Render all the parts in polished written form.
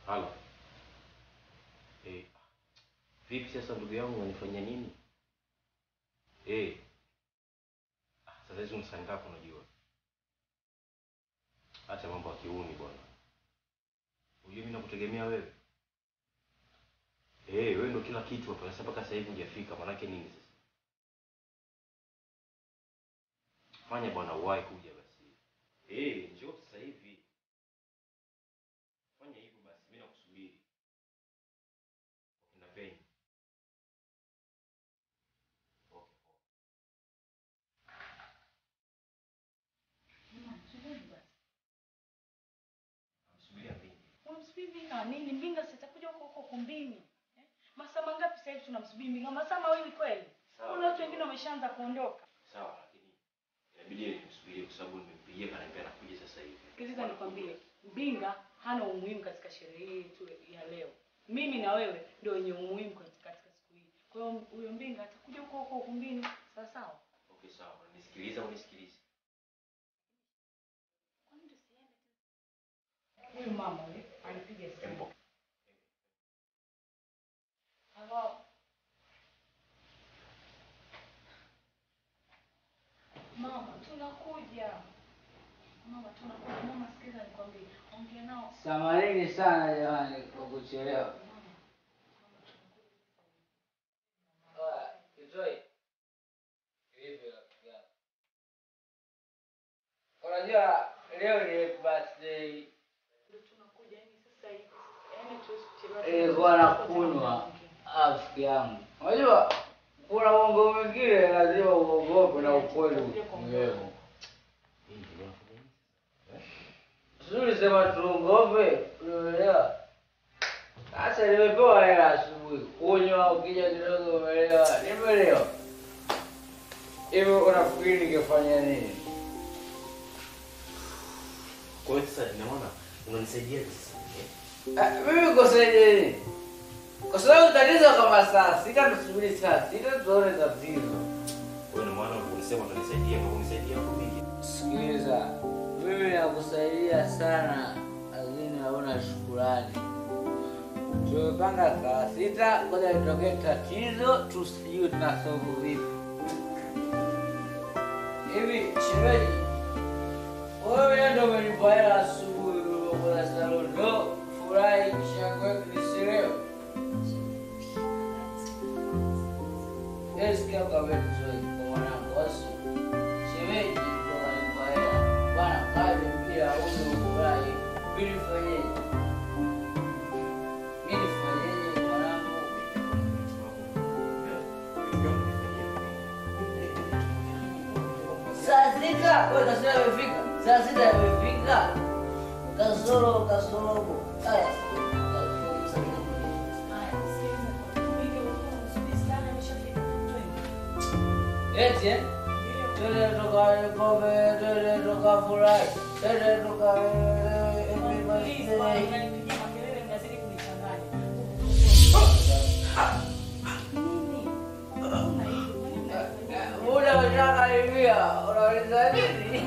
Halo. Vipi sasa ndugu yangu unanifanyia nini? Sasa hizo msanga unajua. Acha mambo ya kiuni bwana. Unajua mimi nakutegemea wewe. Wewe ndio kila kitu hapa. Sasa mpaka sasa hivi hujafika, maana yake nini sasa? Fanya bwana uwahi kuja basi. Njoo sasa hivi. Fanya hivyo basi, mimi nakusubiri. Ninapenda. Nini Mbinga sitakuja huko kumbini? Masaa mangapi sasa hivi tunamsubiri Mbinga? Masaa mawili kweli? Kuna watu wengine wameshaanza kuondoka. Sawa, lakini inabidi nimsubirie kwa sababu nimempigia kananiambia anakuja sasa hivi. Sikiliza nikwambie, Mbinga hana umuhimu katika sherehe hii tu ya leo. Mimi na wewe ndio wenye umuhimu katika siku hii. Kwa hiyo huyo Mbinga atakuja huko kumbini, sawa sawa? Okay, sawa. Unisikiliza, unisikilize. Kwa nini tusiende tu? Huyu mama yule alipiga simu. Halo. Mama, tunakuja. Mama, sikiza nikwambie. Ongea nao. Samareni sana jamani kwa kuchelewa. Kitoi. Hivi rafiki yangu. Unajua leo ni birthday. Ndio tunakuja yani sasa hivi. Yaani tuwezi kuchelewa. Ilikuwa nakunywa rafiki yangu. Unajua kuna uongo mwingine lazima uogope na ukweli uwepo. Suri sema tuongope, unaelewa? Sasa nimepewa hela asubuhi. Kunywa ukija kidogo umeelewa? Nimeelewa. Hivi unafikiri ningefanya nini? Kwa hiyo sasa naona unanisaidia sasa. Mimi kusaidia nini? Kwa sababu tatizo kama saa sita tusubiri saa sita tuone tatizo. Wewe na maana unisema utanisaidia kwa kunisaidia mimi. Sikiliza, mimi nakusaidia sana, lakini hauna shukrani. Tumepanga saa sita, ngoja litokee tatizo, tusijue tunasolve vipi. Hivi shemeji, wewe ndio umenipa hela asubuhi kwa salon, ndio furahi shangwe kunisileo. Sikia kabisa kwa mwanangu wasu. Shemeji ndio kanipa hela. Bwana kaje pia huyo furahi. Mimi nifanyeje? Mwanangu? Saa sita, wewe kasema imefika. Saa sita imefika. Kasoro. Haya. Eti tele toka kobe, tele toka furahi, tele toka muda ushakaribia, unauliza nini?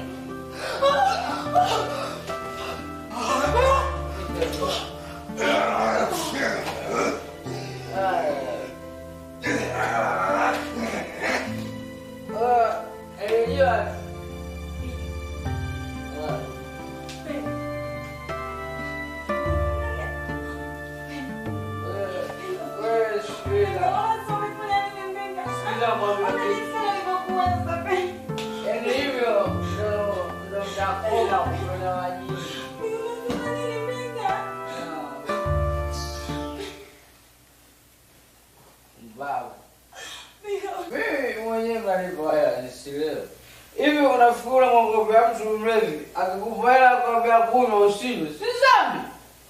Hivi unafikiri mwangopea mtu mlevi akikupa hela akwambia kunywa usinywe, si dhambi?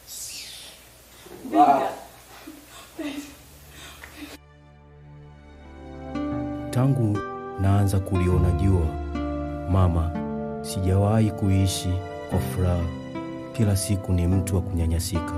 Tangu naanza kuliona jua, mama, sijawahi kuishi kwa furaha. Kila siku ni mtu wa kunyanyasika.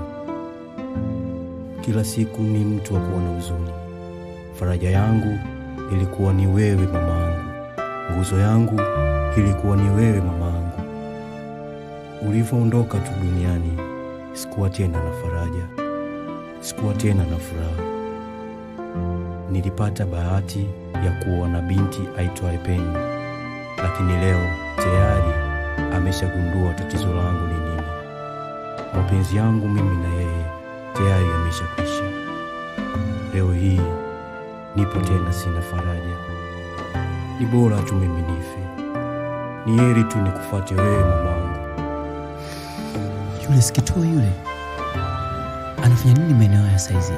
Kila siku ni mtu wa kuwa na huzuni. Faraja yangu ilikuwa ni wewe mamangu. Nguzo yangu ilikuwa ni wewe mamangu. Ulivyoondoka tu duniani, sikuwa tena na faraja, sikuwa tena na furaha. Nilipata bahati ya kuwa na binti aitwaye Penny, lakini leo tayari ameshagundua tatizo langu ni nini. Mapenzi yangu mimi na yeye tayari yameshakwisha. Leo hii nipo tena sina faraja. Ni bora tu mimi nife. Ni heri tu nikufuate wewe mamangu. Yule Sikitoa yule anafanya nini maeneo ya saizi?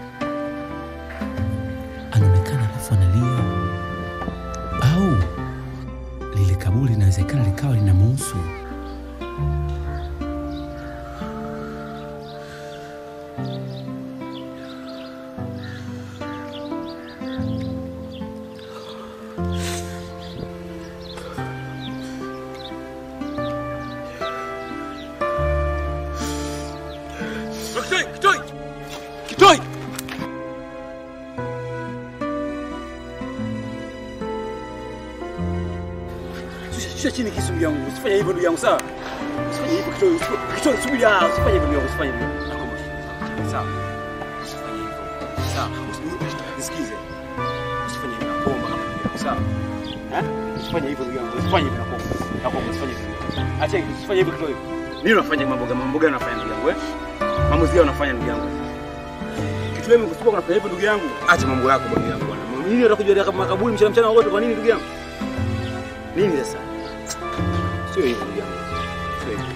Anaonekana alafu analia, au lile kaburi linawezekana likawa linamhusu. Kitoi! Shusha chini kisu ndugu yangu. Usifanye hivyo ndugu yangu, sawa? Usifanye hivyo Kitoi. Kitoi subiri, usifanye hivyo ndugu yangu, usifanye hivyo. Nakuomba. Sawa. Usifanye hivyo. Sawa. Nisikize. Usifanye hivyo, nakuomba kama ndugu yangu, sawa? Usifanye hivyo ndugu yangu. Usifanye hivyo, nakuomba. Nakuomba usifanye hivyo. Acha usifanye hivyo Kitoi. Nini unafanya mambo gani unafanya ndugu yangu, Maamuzi yao unafanya ndugu yangu. Kitu wewe mkusipo kuna hivyo ndugu yangu. Acha mambo yako ndugu yangu bwana. Nini unataka kama makaburi mchana wote kwa nini ndugu yangu? Nini sasa? Sio hivyo ndugu yangu. Sio hivyo.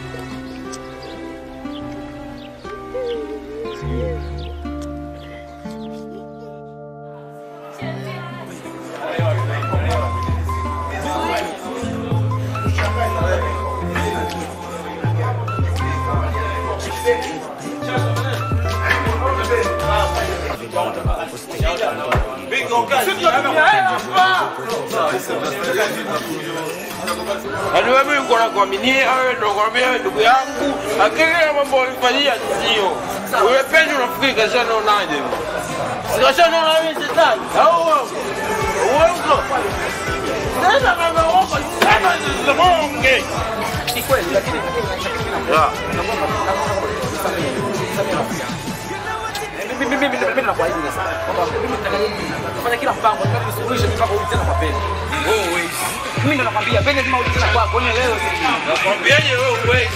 Wewe uko na kuaminia wewe ndio kuambia ndugu yangu, akili mambo ulifanyia sio. Wewe Penny unafikiri kasha naonaje? Sikasha naona wewe shetani. Au uongo. Sasa kama uongo sema zimonge. Ni kweli lakini mimi nakuahidi sana kwamba mimi nitafanya kila mpango nitakusuluhisha mpaka urudi tena kwa Penny. Wewe mimi ndo nakwambia Penny lazima urudi tena kwako. Ni leo nakwambiaje wewe uwezi.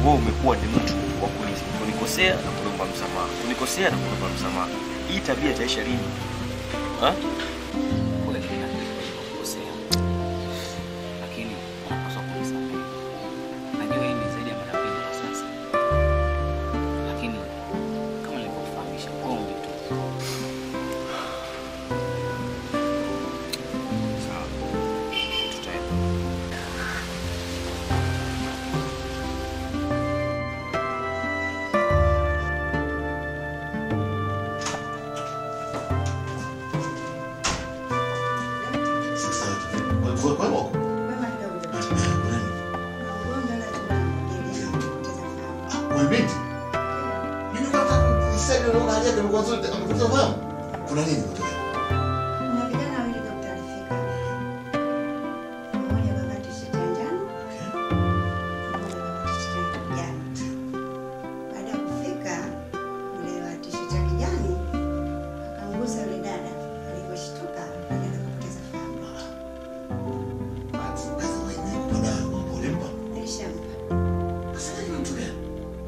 wewe umekuwa ni mtu wa kunikosea na kuomba msamaha. Kunikosea na kuomba msamaha. Hii tabia itaisha lini? Kweli ninakukosea. Lakini unapaswa kunisamehe. Najua hii ni zaidi ya mara mbili kwa sasa. Lakini kama nilivyokufahamisha, ombi tu. Sawa. Tutaenda. Kuna nini kutokea? Kuna vijana wawili Dr. alifika. Mmoja kavaa t-shirt ya njano. Mmoja kavaa t-shirt ya kijani. Baada ya kufika, yule wa t-shirt ya kijani akamgusa yule dada. Aliposhtuka, akaenda kupoteza fahamu. Nilishampa. Sasa hivi mtu gani?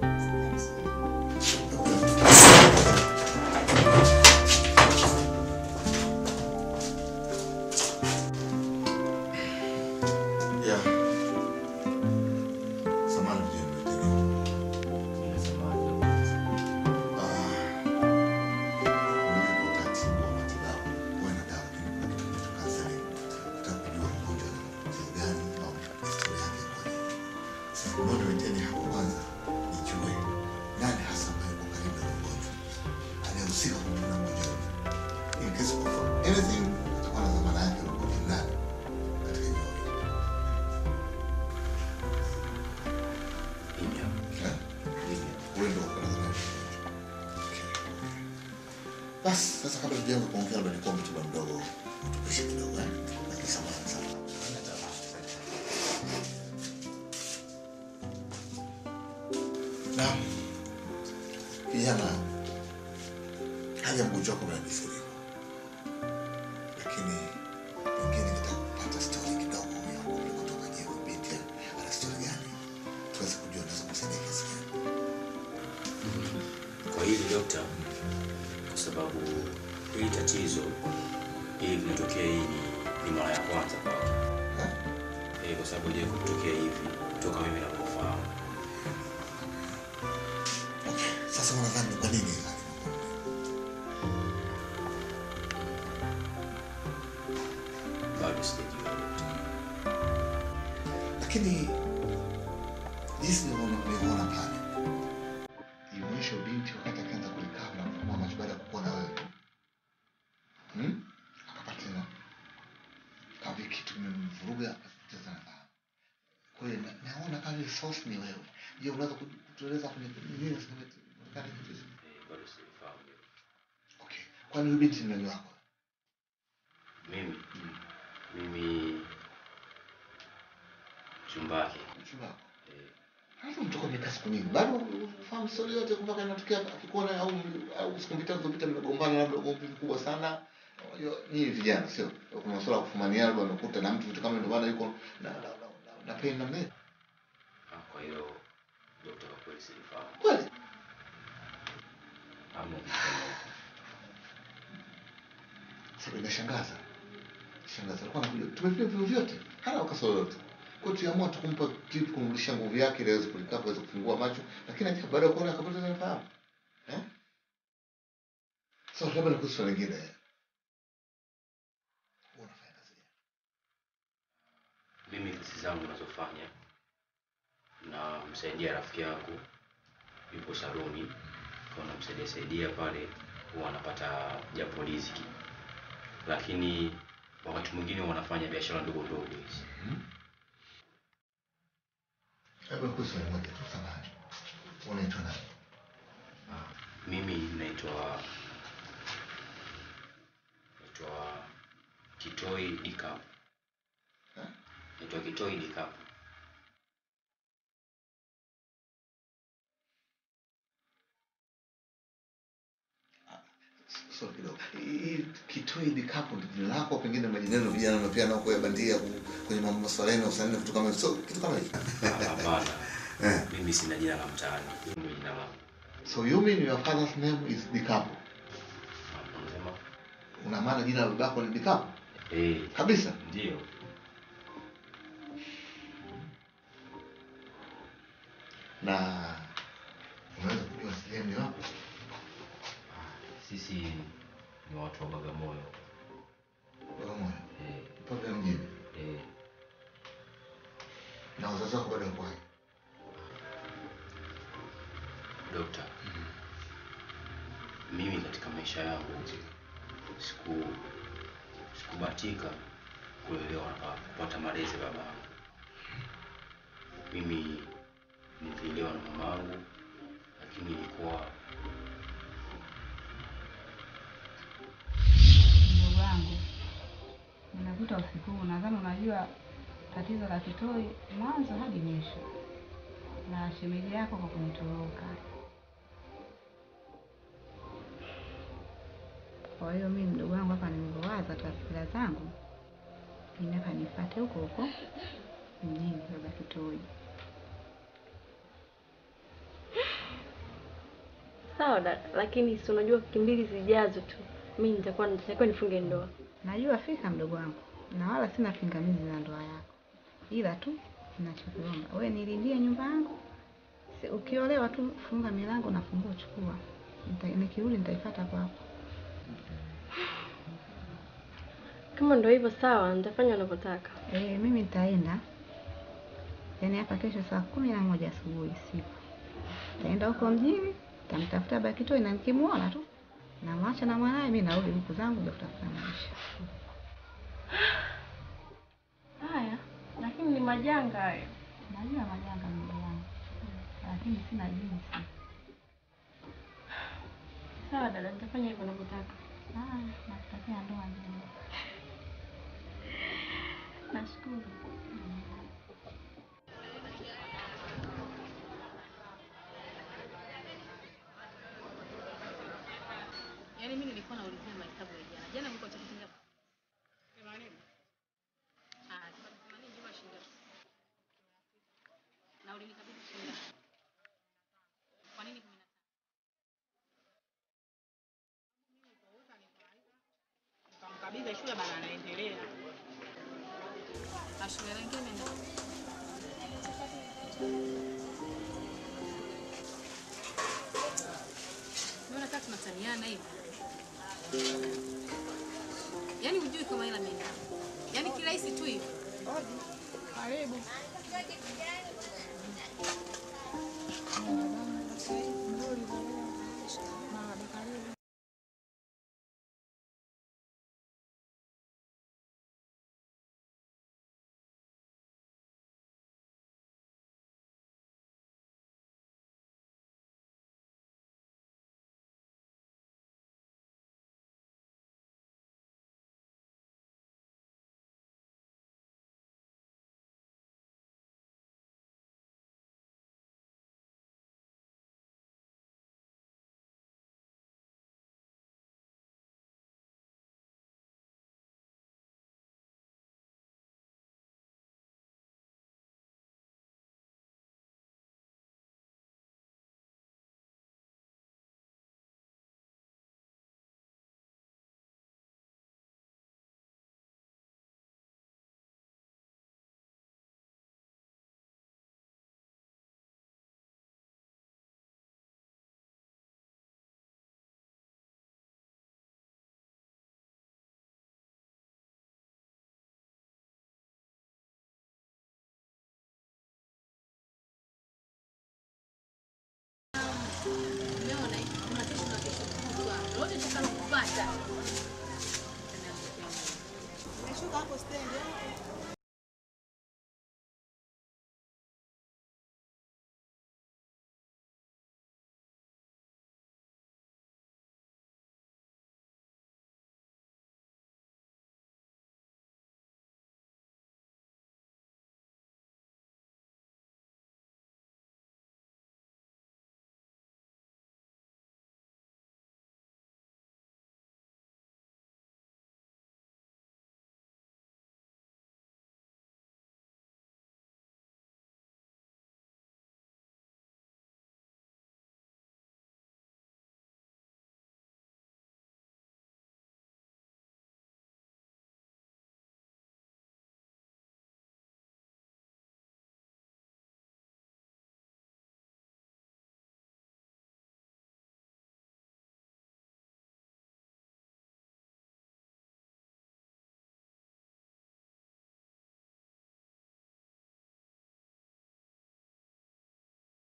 Basi sasa kabla tujaanza kuongea labda nikuwa mtiba mdogo utupishe kidogo lakini samahani sana. Na kijana haja mgonjwa wako mnadifuriwa, lakini pengine nataka kupata story kidogo yangu kutoka Jehu binti ana story gani tuweze kujua naweza kusaidia kiasi gani. Kwa hili dokta, kwa sababu hili tatizo hili linatokea hii ni mara ya kwanza kwake. Kwa sababu ile kutokea hivi kutoka mimi ninapofahamu. Sasa unadhani kwa nini? Bado sijajua. Lakini jinsi nilivyoona pale, ionyesha binti wakati akaanza kulikaa na kumwa macho baada ya kukuona wewe. Akapata tena kavi kitu kimemvuruga akapoteza nafasi. Kwa hiyo naona kama source ni wewe. Je, unaweza kutueleza kwenye nini unasemekana kitu hicho? Bado sifahamu. Okay. Kwani huyu binti ni nani wako? Mimi chumbake. Chumbako. Hata mtoka miaka siku nyingi. Bado ufahamu story yote mpaka inatokea akikuona au siku mbili tatu zilizopita mmegombana labda ugomvi mkubwa sana. Ni vijana sio? Kuna masuala ya kufumania labda unakuta na mtu vitu kama ndio maana yuko na pain na mimi. Kwa hiyo dokta kwa kweli sifahamu. Kweli? Sasa inashangaza. Alikuwa anakuja. Tumefanya vivyo vyote. Hana kasoro yote. Kwa tuliamua tukumpa tip kumrudisha nguvu yake ili aweze kulikaa aweze kufungua macho, lakini hata baada ya kuona akapoteza nafahamu. Sasa labda nikuhusu swali lingine. Unafanya kazi gani? Mimi kazi zangu ninazofanya na msaidia rafiki yangu yupo saloni, kwa namsaidia pale huwa anapata japo riziki. Lakini wakati mwingine wanafanya biashara ndogo ndogo hizi. Hebu kuhusu moja tu samahani. Unaitwa nani? Mimi naitwa Kitoi Dikapu. Naitwa Kitoi Dikapu. Sorry kidogo. Kitoi Dikapu ndio lako pengine majineno vijana wanapeana huko ya bandia kwenye mambo masuala ya usanii na vitu kama hivyo. So kitu kama hicho. Hapana. Mimi sina jina la mtaani. Hilo ndio jina langu. So you mean your father's name is Dikapo? Unasema? Una maana jina la babako ni Dikapo? Kabisa? Ndio. Na unaweza kujua sehemu yako? Sisi ni watu wa Bagamoyo. Bagamoyo? Pale mjini? Na wazazi wako bado wako hai? Dokta, mimi katika maisha yangu sikubahatika kulelewa na kupata malezi babangu. Mimi nililelewa na mamangu, lakini nilikuwa ndugu yangu. Ninakuta usiku huu, nadhani unajua tatizo la Kitoi mwanzo hadi mwisho. Na shemeji yako kwa kunitoroka. Kwa hiyo mimi mdogo wangu hapa nilivyowaza tafikira zangu, ninataka nifuate huko huko mjini kwa Kitoi. Sawa dada, lakini si unajua wiki mbili zijazo tu mimi nitakuwa nifunge ndoa. Najua fika mdogo wangu, na wala sina pingamizi na ndoa yako. Ila tu ninachokuomba, wewe nilindie nyumba yangu. Ukiolewa tu funga milango na funguo chukua. Nikirudi nitaifuata kwako. Kama ndio hivyo sawa, nitafanya unavyotaka. Mimi nitaenda. Yaani hapa kesho saa 11 asubuhi siku. Nitaenda huko mjini, nitamtafuta Bakitoi na nikimuona tu namwacha na mwanae, mimi narudi huko zangu ndio kutafuta maisha. Haya, lakini ni majanga hayo. Najua majanga ndugu yangu. Lakini sina jinsi. Sawa dada, nitafanya hivyo unavyotaka. Nakutakia ndoa njema. Nashukuru. Yaani mimi nilikuwa naulizia mahesabu ya jana. Jana mlikuwa chakula ngapi? 80. 80 juma shilingi. Na ulinikabidhi shilingi ngapi? Kwa nini 15? Nikamkabidhi shule bana anaendelea. Na shule nyingine ndio. Mbona kama tunataniana hivi? Yaani hujui kama ila mimi. Yaani kirahisi tu hivi. Karibu. Umeona hivi? Kuna kesho na kesho kutwa. Lolote tutakapopata. Nimeshuka hapo stendi.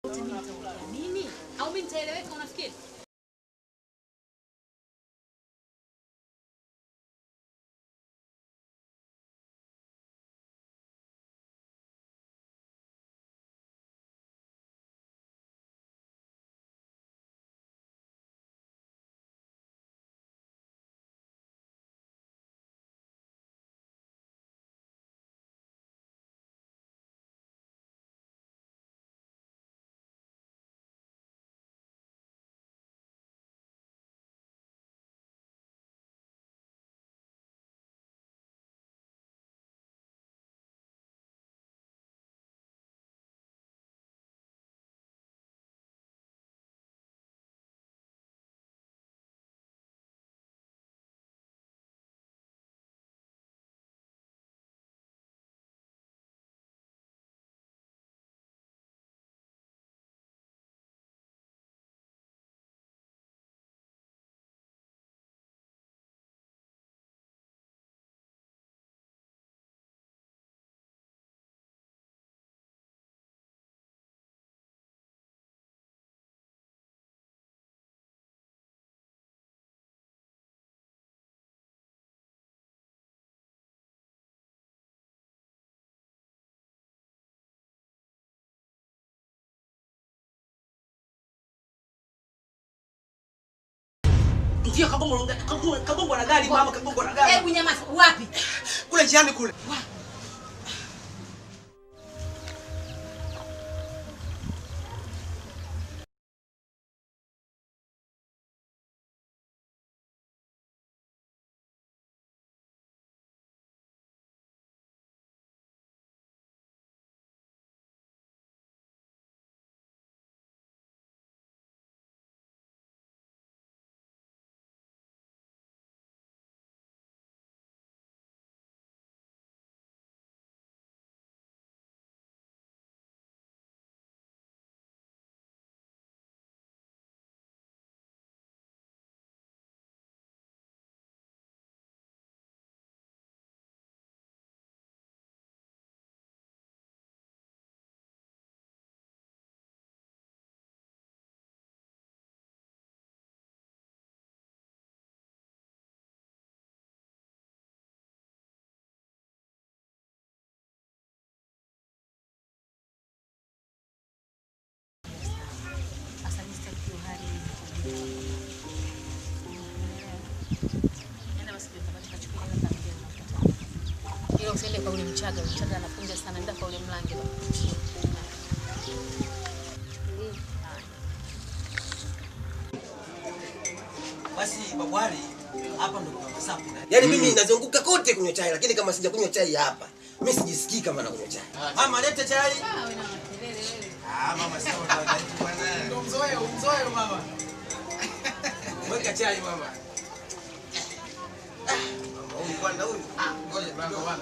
kote mimi nitaongea nini? Au mimi nitaeleweka unafikiri? Ndio kabongo na gari mama, kabongo na gari. Hebu nyamaza, wapi? Kule njiani kule. Ila usiende kwa ule mchaga anafunja sana, nenda kwa ule mlange. Basi babwali hapa ndo kuna masafi. Yaani mimi nazunguka kote kunywa chai, lakini kama sija kunywa chai hapa, mimi sijisikii kama na kunywa chai. Mama leta chai. Wewe na kelele wewe. Mama sawa bwana. Ndio mzoeo mama. Weka chai mama. Huyu kwanza huyu. Ngoja mlango bwana.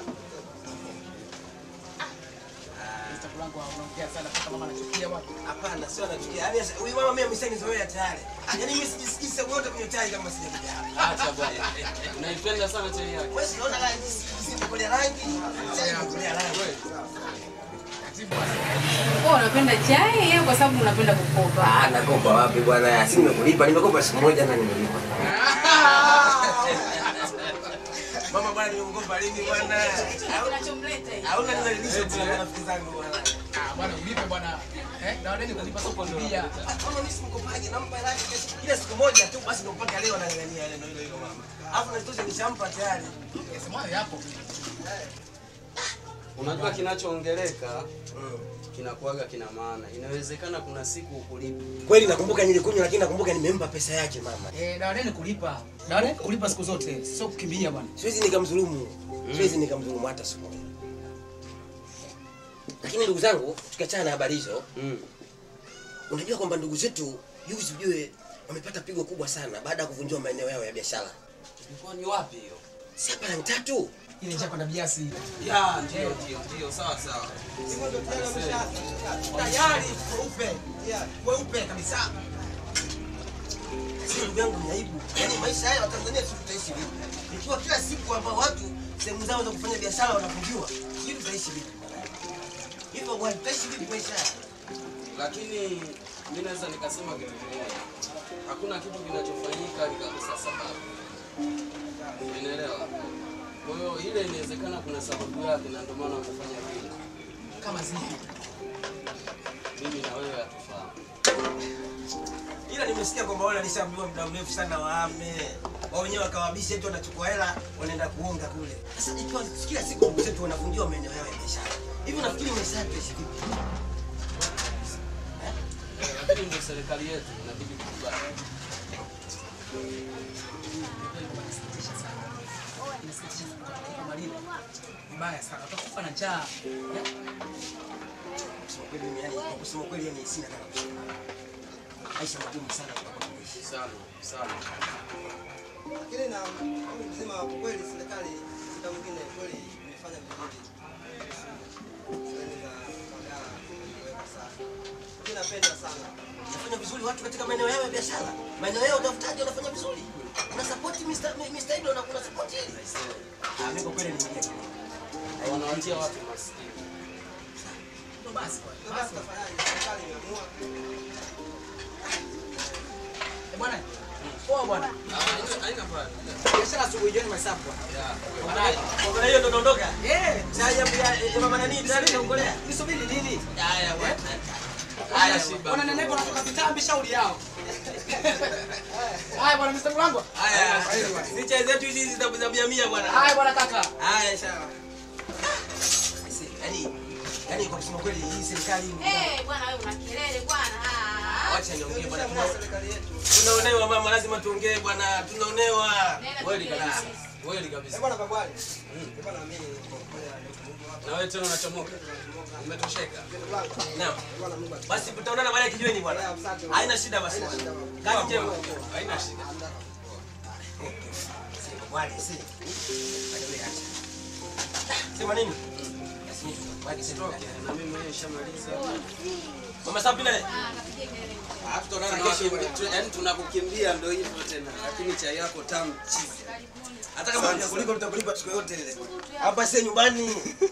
Mlango unaongea sana kama mama anachukia watu. Hapana, sio anachukia. Yaani huyu mama mimi ameshanizoea tayari. Yaani mimi sijisikii sasa wote kunywa chai kama sijakuja hapa. Acha bwana. Unaipenda sana chai yake. Wewe unaona rangi isipokolea rangi. Chai inakolea rangi. Wewe unapenda chai au kwa sababu unapenda kukopa? Nakopa wapi bwana? Si nimekulipa, nimekopa siku moja na nimelipa. Mama bwana nimemkopa lini bwana? Unachomleta hii. Hauna nilalisha tena rafiki zangu bwana. Bwana ulipe bwana. Na wadeni kulipa soko ndia. Kama mimi simkopaje nampa rangi kila siku moja tu basi ndio mpaka leo anangania ile ndio hilo mama. Alafu natosha nishampa tayari. Sema yapo. Unajua kinachoongeleka kinakuaga kina maana. Inawezekana kuna siku ukulipa. Kweli nakumbuka nilikunywa lakini nakumbuka nimempa pesa yake mama. Na wadeni kulipa. Na wadeni kulipa siku zote, sio kukimbia bwana. Siwezi nikamdhulumu. Siwezi nikamdhulumu hata siku moja. Lakini ndugu zangu, tukiachana na habari hizo, unajua kwamba ndugu zetu juzi ujue wamepata pigo kubwa sana baada ya kuvunjwa maeneo yao ya biashara. Ilikuwa ni wapi hiyo? Si hapa Lang Tatu. Ile njia kwenda biasi. Ya, ndio, sawa sawa. Hivyo ndio tayari weupe kabisa. Ndugu yangu ni aibu. Yaani maisha haya wa Tanzania tutaishi vipi? Ikiwa kila siku hapa watu sehemu zao za kufanya biashara wanafungiwa, hivi tutaishi vipi? Hivyo bwana tutaishi vipi maisha haya? Lakini mimi naweza nikasema kitu kimoja. Hakuna kitu kinachofanyika kikakosa sababu. Unaelewa? Kwa hiyo ile inawezekana kuna sababu yake na ndio maana wamefanya vile. Kama zipi? Mimi na wewe hatufahamu. Ila nimesikia kwamba wale alishaambiwa muda mrefu sana waame. Wao wenyewe wakawabisha eti wanachukua hela wanaenda kuonga kule. Sasa ikiwa kila siku ndugu zetu wanafungiwa maeneo yao ya biashara. Hivi unafikiri maisha yetu yaishi vipi? Lakini ndio serikali yetu inabidi kukubali. Mbaya sana. Utakufa na njaa. Kusema kweli yani sina kama kusema. Aisha magumu sana kwa kuishi. Sana. Lakini na mzima kweli serikali muda mwingine kweli imefanya vizuri. Napenda sana. Unafanya vizuri watu katika maeneo yao ya biashara. Maeneo yao utafutaji wanafanya vizuri. Una support Mr. Iblo na kuna support hili. Mimi kwa kweli niingia. Wanawatia watu maskini. Ndio basi kwa. Basi tafanyaje? Serikali imeamua. Bwana. Poa bwana. Haina bwana. Biashara asubuhi jioni mahesabu bwana. Kwa hiyo ndo dondoka. Sasa ya mama nani tayari naongolea. Nisubiri nini? Haya bwana. Haya shiba. Bwana nenepo natoka vitambi shauri yao. Haya bwana Mr. Mlango. Haya. Sicha zetu hizi zitakuza 100 bwana. Haya bwana kaka. Haya sawa. Yaani kwa kusema kweli hii serikali bwana wewe una kelele bwana. Acha niongee bwana. Tunaonewa mama, lazima tuongee bwana. Tunaonewa. Kweli kabisa. Bwana babwali. Bwana mimi na wewe tena unachomoka. Umetosheka. Naam. Basi tutaonana baada ya kijiweni bwana. Haina shida basi. Kazi njema. Haina shida. Bwana si. Sema nini? Na mimi mwenyewe nishamaliza. Mama sapi naye? Alafu tunaona kesho, yaani tunakukimbia ndio hivyo tena. Lakini chai yako tamu chizi. Hata kama nitakulipa tutakulipa siku yote ile. Hapa si nyumbani.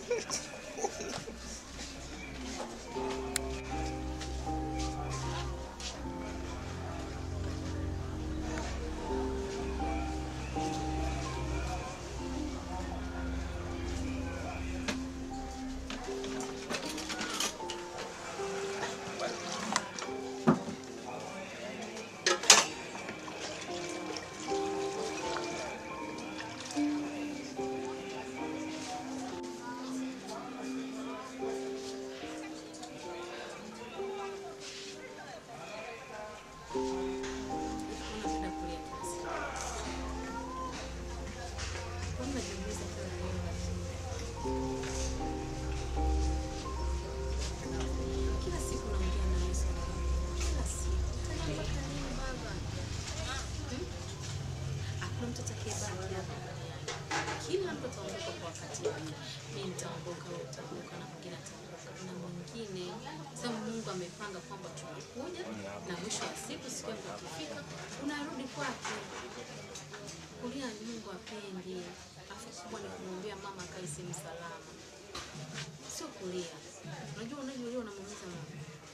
Kila mtu ataondoka kwa wakati wake. Mimi nitaondoka, wewe utaondoka na mwingine ataondoka na mwingine. Sasa Mungu amepanga kwamba tunakuja na mwisho wa siku siku yangu ikifika unarudi kwake. Kulia Mungu apendi. Afu kubwa ni kumwombea mama akae sehemu salama. Sio kulia. Unajua unavyolia unamuumiza mama.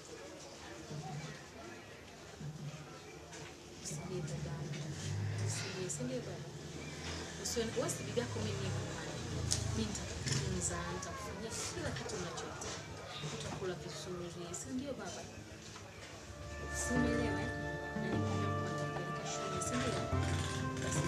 Usilie baba. Usilie baba. Wewe si bibi yako mimi mimi nitakutunza, nitakufanyia kila kitu unachotaka. Utakula vizuri, si ndio baba? Simuelewe na nikwambia kwamba nitakupeleka shule, si ndio? Basi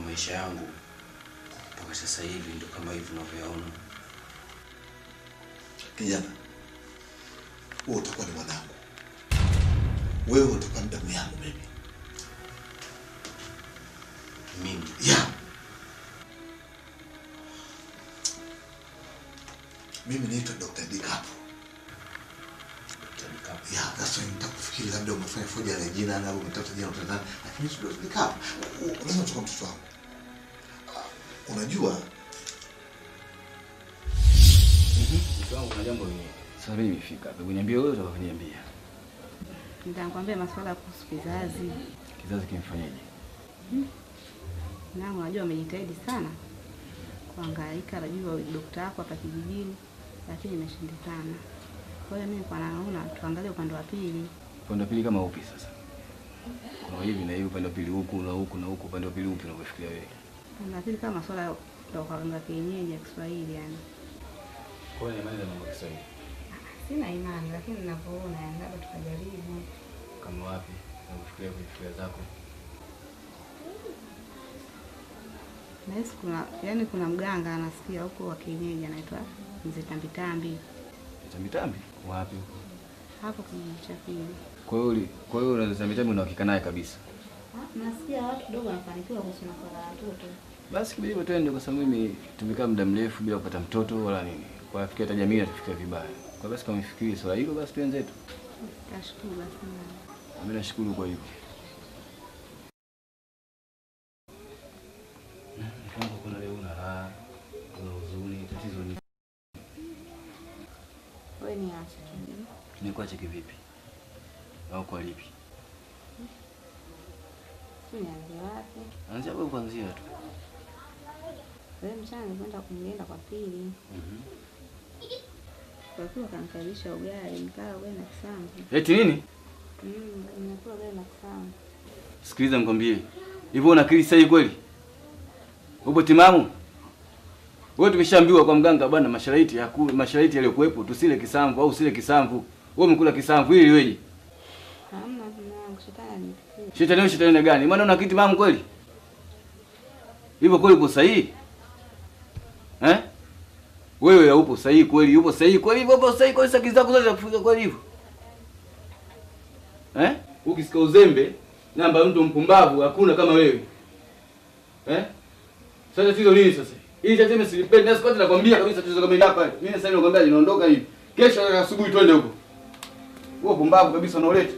maisha yangu mpaka sasa hivi ndio kama hivi unavyoona. Kijana, wewe utakuwa ni mwanangu. Wewe utakuwa ni damu yangu mimi. Yeah. Mimi naitwa Dr. Dikapo. Dr. Dikapo. Yeah, that's why nitakufikiri labda umefanya foja ya jina na umetafuta jina utadhani. Lakini sio Dr. Dikapo. Lazima tuchukue mtoto wangu. Unajua? Mtoto wangu kuna jambo lenyewe. Sasa mimi nimefika. Hebu niambie wewe utakuniambia. Nitakwambia masuala kuhusu kizazi. Kizazi kimfanyaje? Na unajua amejitahidi sana kuhangaika, najua daktari wako hapa kijijini, lakini imeshindikana. Kwa hiyo mimi kwa naona tuangalie upande wa pili. Upande wa pili kama upi sasa? Kuna hivi na hivi, upande wa pili huku na huku na huku, upande wa pili upi unavyofikiria wewe? Upande wa pili kama masuala ya kuganga kienyeji ya Kiswahili yani. Kwa nini imani na mambo ya Kiswahili? Sina imani, lakini ninavyoona yani labda tukajaribu. Kama wapi? Unafikiria kwa fikra zako? Nahisi kuna mganga anasikia huko wa kienyeji anaitwa Mzee Tambitambi. Tambitambi? Wapi huko? Hapo kijiji cha pili. Kwa hiyo Mzee Tambitambi una uhakika naye kabisa? Nasikia watu kidogo wanafanikiwa kuhusu masuala ya watoto. Basi kidogo twende, kwa sababu mimi tumekaa muda mrefu bila kupata mtoto wala nini. Kwa nafikiri hata jamii itafikia vibaya. Kwa basi kama unafikiri swala hilo basi tuanze tu. Nashukuru basi. Mimi nashukuru kwa hivyo. Kama kuna leo una raha, una huzuni, tatizo ni wewe ni acha tu. Ni kuache kivipi? Au kwa lipi? Nianze wapi? Anza wewe kuanzia tu. Wewe mchana nilikwenda kumlinda kwa pili. Kwa kuwa kanikarisha ugali, nikala ugali na kisamvu. Eti nini? Nimekula ugali na kisamvu. Sikiliza nikwambie. Hivyo una akili sahihi kweli? Upo timamu? Wewe tumeshaambiwa kwa mganga bwana, mashariti yaliyokuepo tusile kisamvu au usile kisamvu. Wewe umekula kisamvu ili weje? Hamna mwanangu, shetani. Shetani gani? Maana una akili timamu kweli? Hivyo kweli upo sahihi? Wewe upo sahihi kweli? Upo sahihi kweli? Upo sahihi kweli? Saki zako zote kufika kweli hivyo? Ukisikia uzembe namba mtu mpumbavu hakuna kama wewe. Sasa tatizo nini sasa? Hili tatizo silipendi, na sikoti nakwambia kabisa tatizo kama hili hapa. Mimi sasa nakwambia ninaondoka hivi. Kesho asubuhi twende huko. Wewe pumbavu kabisa unaoleta.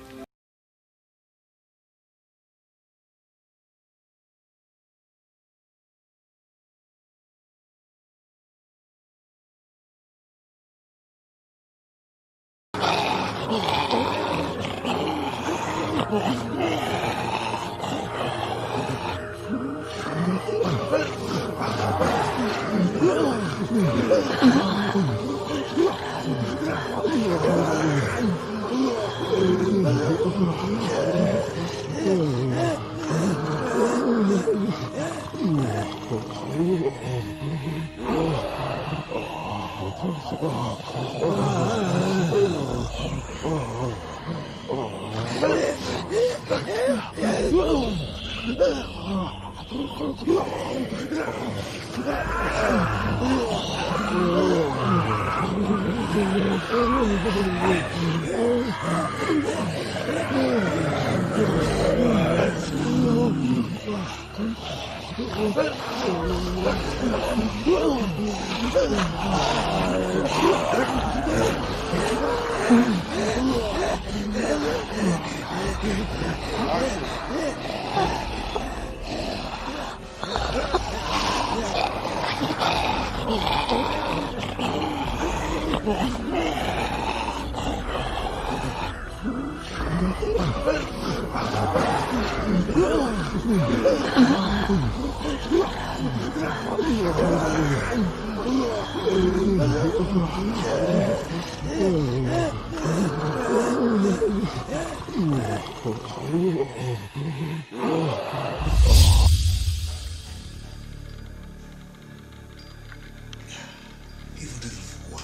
Hivyo ndivyo ilivyokuwa.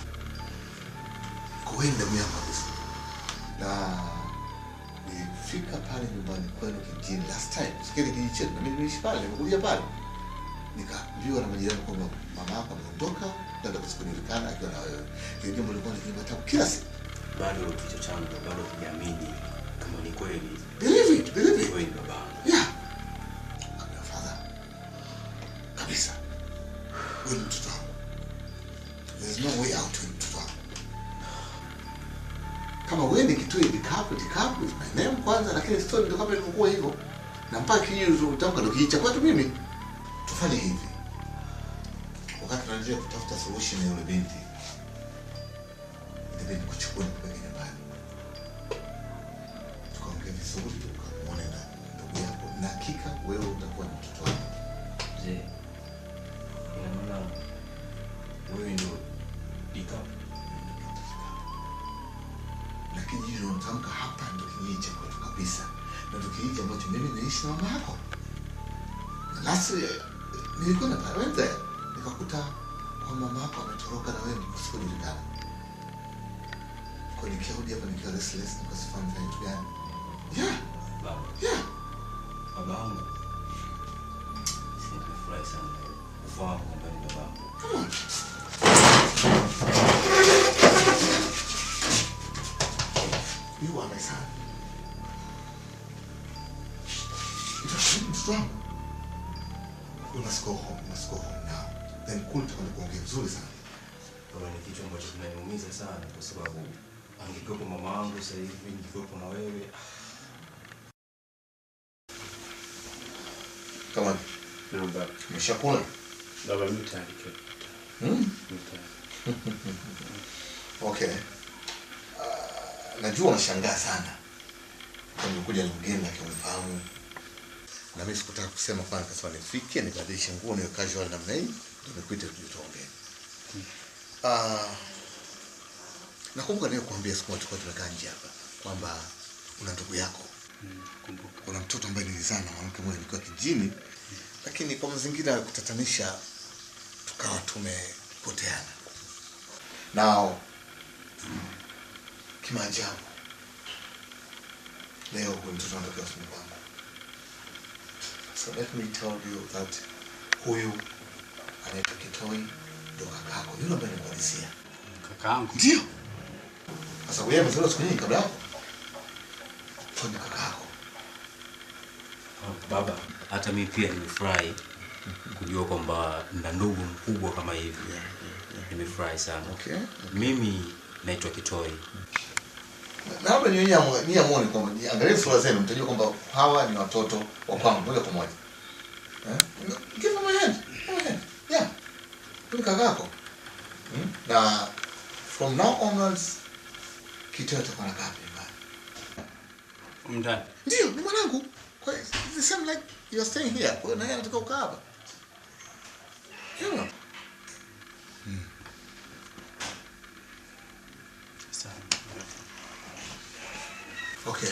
Kwa hiyo ndio mimi kabisa. Na nilifika pale nyumbani nyumbani kwenu kijijini last time. Sikili kijiji chetu na mimi niliishi pale, nimekuja pale. Nikaambiwa na majirani kwamba mama yako ameondoka, ndio kusikujulikana akiwa na wewe. Hiyo jambo lilikuwa nikipata kila siku. Bado kichwa changu bado kijaamini kama ni kweli. Believe it. Kweli baba. Yeah. Father. Kabisa. Wewe mtoto wangu. There is no way out to mtoto wangu. Kama wewe ni kitu dikapu is my name kwanza, lakini story ndio kama ilivyokuwa hivyo. Na mpaka hiyo utamka ndio kiicha kwetu mimi. Tufanye hivi. Wakati tunaendelea kutafuta solution ya yule binti. Ndio kuchukua mpaka nyumbani. Tukaongea vizuri tukamwona na ndugu yako na hakika wewe utakuwa ni mtoto wako. Je, ina maana wewe ndio dikapu? Lakini hilo unatamka hapa ndio kijiji cha kwetu kabisa. Na ndio kijiji ambacho mimi naishi na mama yako. Na last nilikuwa na parents nikakuta kwa mama yako ametoroka na wewe usikujulikana. Kwa nikirudi hapa nikiwa restless nikasifahamu kitu gani. Yeah. Baba. Yeah. Baba wangu. Sikuwa sana. Ufahamu kwamba ni baba. Come on. You are my son. Mtoto wangu. We must go home now. Then kule tunakuongea vizuri sana. Baba, ni kitu ambacho kinaniumiza sana kwa sababu angekuwepo mama wangu sasa hivi, ningekuwepo na wewe. Kama Baba, umeshakula? Baba, mimi tayari. Okay. Najua unashangaa sana. Kwa nimekuja ni mgeni na kumfahamu. Na mimi sikutaka kusema kwanza kwa sababu nifike nibadilishe nguo niwe casual namna hii, ndio nikuite tuje tuongee. Nakumbuka nilikwambia siku moja tulikuwa tumekaa nje hapa kwamba una ndugu yako. Kumbuka. Kuna mtoto ambaye nilizaa na mwanamke mmoja alikuwa kijijini, lakini kwa mazingira ya kutatanisha tukawa tumepoteana. Now kimaajabu leo huyu mtoto anatokea hospitali kwangu. So let me tell you that huyu anaitwa Kitoi ndo kakako, yule ambaye nilikuelezea. Kakaangu? Ndio. Sasa wewe mzee siku nyingi kabla hapo. Kwa kakako. Baba, hata mimi pia nimefurahi kujua kwamba nina ndugu mkubwa kama hivi. Nimefurahi sana. Okay. Mimi naitwa Kitoi. Na hapa ni nyinyi muone kwamba angalia sura zenu mtajua kwamba hawa ni watoto wa kwangu moja kwa moja. Give him a hand. Yeah. Huyu kakako. Na from now onwards Kitoi atakuwa anakaa nyumbani. Mndani. Ndio, ni mwanangu. Kwa hiyo it's the same like you are staying here. Kwa hiyo na yeye anataka kukaa hapa. You know. Okay.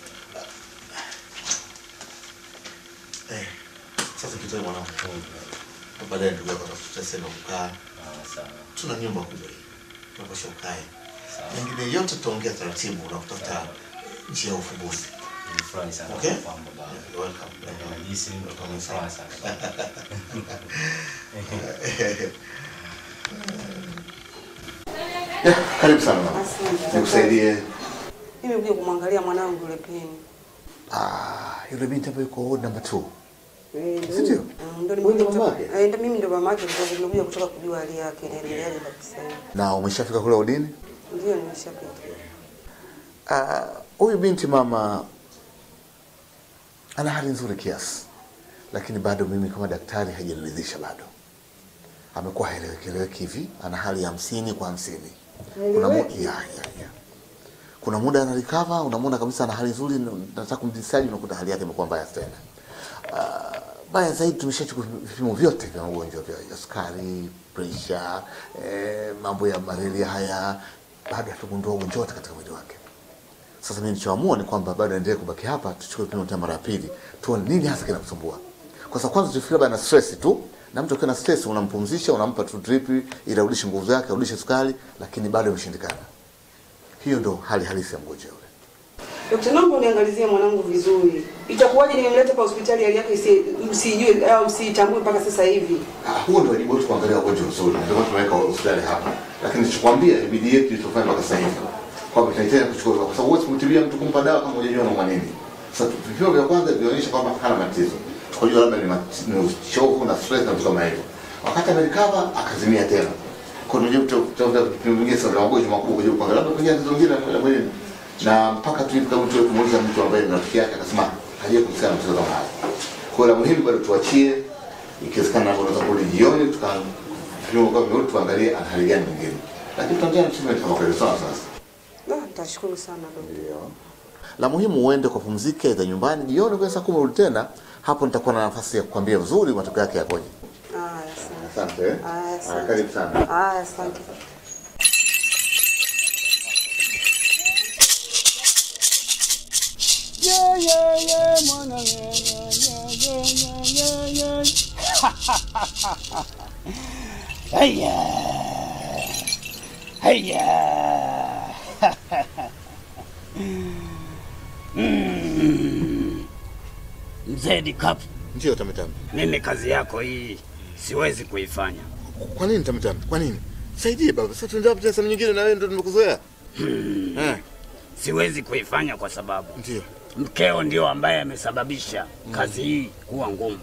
Sasa Kitoi mwanangu. Baadaye ndugu yako tutasema kukaa. Sawa. Tuna nyumba kubwa hii. Tunapaswa ukae. Mengine yote tutaongea taratibu na kutafuta njia ya ufumbuzi. Nimefurahi sana. Okay? Baba. You're welcome. Najisi ndo nimefurahi sana. Karibu sana mama. Nikusaidie. Mimi kuja kumwangalia mwanangu yule Peni. Yule binti ambaye yuko ward number 2. Ndio. Ndio nimekuja kutoka. Ndio mimi ndio mama yake, ndio nimekuja kutoka kujua hali yake inaendeleaje kabisa. Na umeshafika kule wodini? Ndio nimeshafika. Huyu binti mama ana hali nzuri kiasi. Lakini bado mimi kama daktari hajaniridhisha bado. Amekuwa haeleweki hivi, ana hali ya 50 kwa 50. Kuna muda ana recover, unamwona kabisa ana hali nzuri, nataka kumdischarge unakuta hali yake imekuwa mbaya tena. Baya zaidi tumeshachukua vipimo vyote vya magonjwa vya sukari, pressure, mambo ya malaria haya, bado hatugundua ugonjwa wote katika mwili wake. Sasa mimi nilichoamua ni kwamba bado endelee kubaki hapa, tuchukue vipimo tena mara ya pili, tuone nini hasa kinamsumbua. Kwa sababu kwanza tufikiria bana stress tu, na mtu akiwa na stress unampumzisha, unampa tu drip ili arudishe nguvu zake, arudishe sukari, lakini bado imeshindikana. Hiyo ndo hali halisi ya mgonjwa yule. Daktari, naomba uniangalizie mwanangu vizuri. Itakuwaje nimemleta hapa hospitali hali yake msijue au msitambue mpaka sasa hivi? Huo ndio wajibu wetu kuangalia wagonjwa vizuri. Ndio maana tumeweka hospitali hapa. Lakini sikwambia ibidi yetu tutafanya mpaka sasa hivi. Kwa sababu tunahitaji kuchukua kwa sababu huwezi kumtibia mtu kumpa dawa kama hujajua anaumwa nini. Sasa vipimo vya kwanza vinaonyesha kwamba hana matatizo. Tukajua labda ni uchovu na stress na vitu kama hivyo. Wakati amerecover akazimia tena. Kwa hiyo tutafuta vipimo vingine sasa vya magonjwa makubwa kujua kuangalia labda pengine tatizo lingine la mwilini. Na mpaka tulipokutana kumuuliza mtu ambaye ni rafiki yake akasema hajawahi kusikia mchezo kama haya. Kwa hiyo la muhimu bado tuachie, ikiwezekana hapo tunaweza kurudi jioni tukafanya kwa vile tuangalie hali gani nyingine. Lakini tutaanza treatment kama kwa sawa sasa. Nitashukuru sana ndio. La muhimu uende kwa pumzike za nyumbani jioni kwa saa 10 urudi tena, hapo nitakuwa na nafasi ya kukwambia vizuri matokeo yake yakoje. Asante. Asante. Karibu sana. Asante. Mwana Mzee Dikapu. Ndio Tamtam. Mimi kazi yako hii siwezi kuifanya. Kwa nini Tamtam? Kwa nini? Saidie baba. Sasa tuende hapo sehemu nyingine na wewe ndio nimekuzoea. Siwezi kuifanya kwa sababu ndio mkeo ndio ambaye amesababisha kazi hii kuwa ngumu.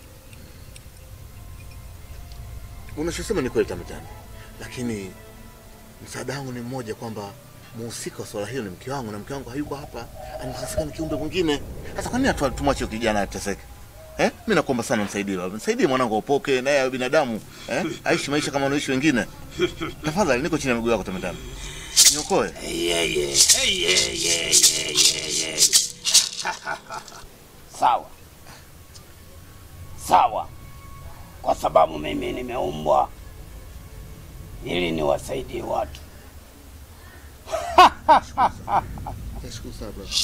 Unachosema ni kweli Tamtam. Lakini msaada wangu ni mmoja kwamba muhusika wa swala hiyo ni mke wangu na mke wangu hayuko hapa. Anateseka na kiumbe mwingine. Sasa kwa nini tumwache kijana ateseke? Mimi nakuomba sana msaidie baba. Msaidie mwanangu upoke naye awe binadamu. Aishi maisha kama wanaishi wengine. Tafadhali niko chini ya miguu yako Tamtam. Niokoe. Sawa. Sawa. Kwa sababu mimi nimeumbwa ili niwasaidie watu. Nashukuru sana baba.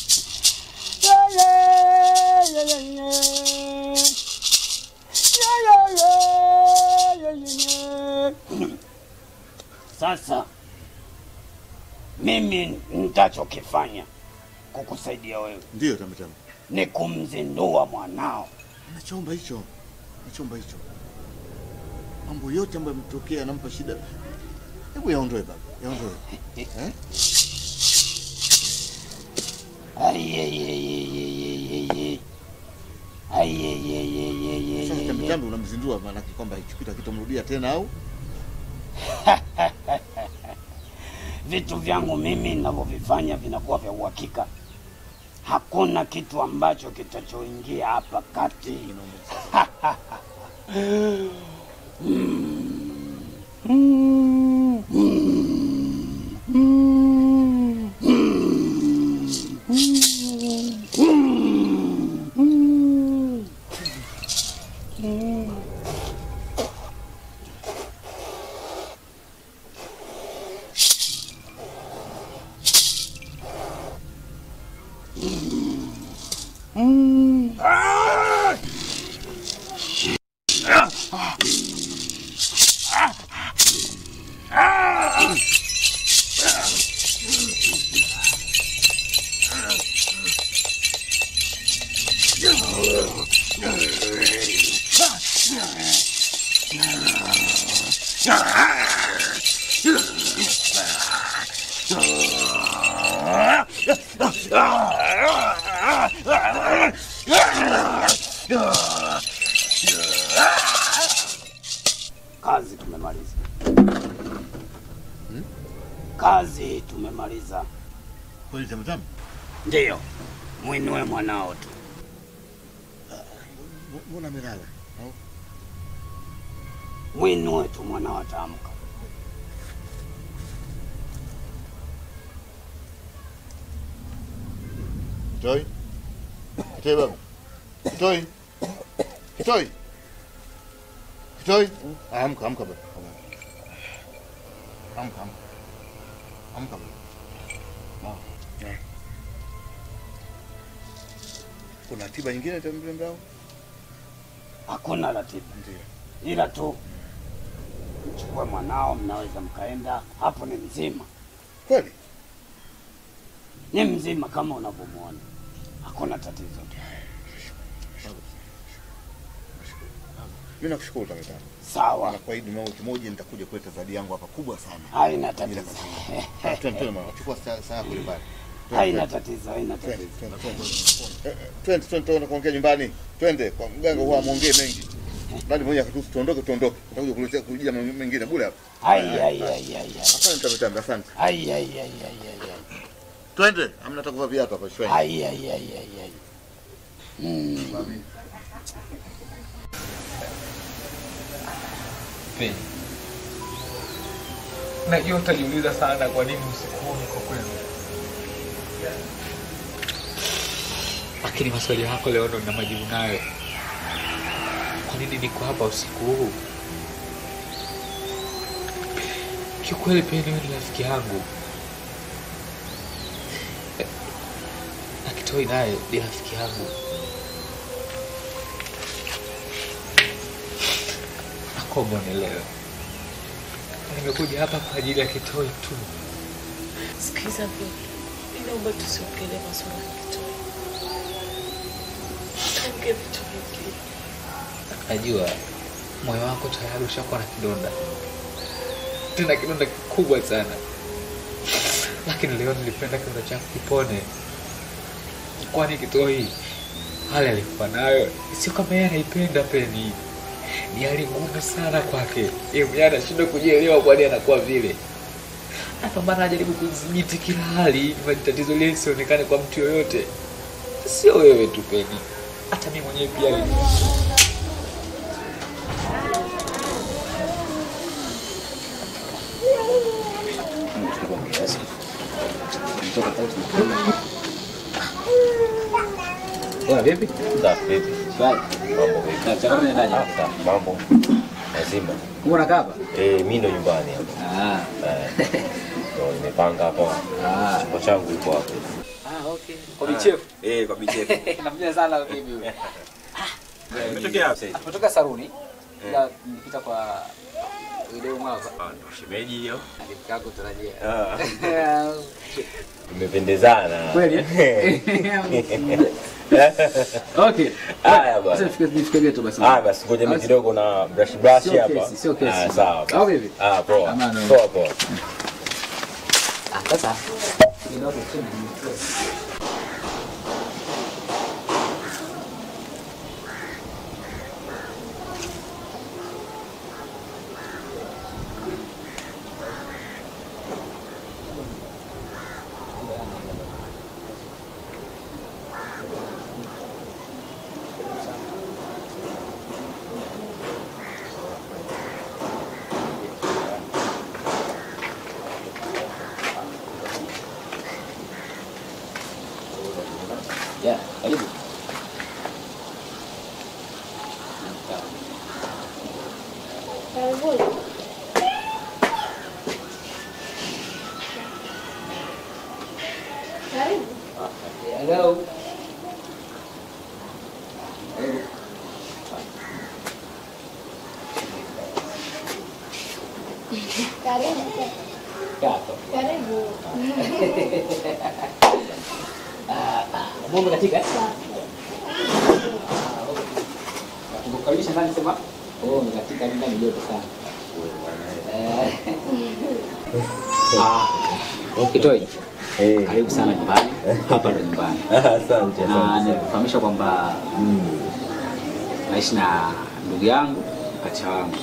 Sasa mimi nitachokifanya kukusaidia wewe. Ndio Tamtam. Ni kumzindua mwanao. Nachoomba hicho. Mambo yote ambayo yametokea yanampa shida. Hebu yaondoe baba. Yaondoe. Sasa Tamtam unamzindua maana kwamba hicho kitu mrudia tena au? Vitu vyangu mimi ninavyovifanya vinakuwa vya uhakika. Hakuna kitu ambacho kitachoingia hapa kati. Kazi tumemaliza. Kazi tumemaliza. Kweli Tamtam? Ndio. Mwinue mwanao tu. Mbona amelala? Mwinue tu mwanao ataamka. Kitoi? Kitoi baba? Kitoi? Kitoi? Kitoi? Amka baba. Amka baba. Kuna tiba nyingine Tamtam? Hakuna ratiba. Ndio. Ila tu mchukue mwanao, mnaweza mkaenda hapo, ni mzima. Kweli? ni mzima kama unavyomwona, hakuna tatizo. Mimi nakushukuru kaka. Sawa. Na kwa hii wiki moja nitakuja kuleta zawadi yangu hapa kubwa sana. Haina tatizo. Twende mama, chukua saa kule pale. Haina tatizo, haina tatizo. Twende kuongea nyumbani. Twende kwa mganga huwa muongee mengi. Bali mmoja akatusi tuondoke. Tutakuja kuletea kujia mengine bure hapa. Ai. Asante mtamba, asante. Ai. Twende, amna takuva viatu hapa shwari. Ai. Penye. Najua utajiuliza sana kwa nini usiku kwa kweli. Lakini maswali yako leo ndo nina majibu nayo. Kwa nini niko hapa usiku huu? Kiukweli Penye ni rafiki yangu. Na Kitoi naye ni rafiki yangu. Naomba unielewe. Nimekuja hapa kwa ajili ya Kitoi tu. Sikiza bro. Naomba tusiongelee masuala ya Kitoi. Tuongee vitu vingine. Najua moyo wako tayari ushakuwa na kidonda. Tena kidonda kikubwa sana. Lakini leo nilipenda kidonda chako kipone. Kwani Kitoi hali alikuwa nayo sio kama yeye anaipenda Penny. Ni hali ngumu sana kwake. Yeye anashindwa kujielewa kwa nini anakuwa vile. Anapambana anajaribu kudhibiti kila hali ili tatizo lile lisionekane kwa mtu yoyote. Sio wewe tu Penny. Hata mimi mwenyewe pia Bwana vipi? Vipi? Bye. Mambo vipi? Na chakula ni nani? Mambo. Lazima. Uko nakaa hapa? Mimi ndo nyumbani hapa. Ndio nimepanga hapa. Chumba changu iko hapo. Okay. Kwa bichefu? Kwa bichefu. Nakuja sana bibi huyu. Umetokea wapi sasa? Kutoka Saruni. Ila nipita kwa video mwaka. Ndo shemeji hiyo. Alikako tarajia. Tumependezana. Kweli? Okay. Haya bwana. Sasa nifike geto basi. Basi ngoja mimi kidogo na brush hapa. Sio kesi. Sawa. Au vipi? Poa. Poa. Sasa karibu. Karibuni. Karibu. Hello. Karibu. Karibu. Mambo katika? Kukaribisha ndani sema. Ni katika ndani joto sana. Kitoi. Karibu sana nyumbani. Hapa ndo nyumbani. Asante. Na nikufahamisha kwamba naishi na ndugu yangu, pacha wangu.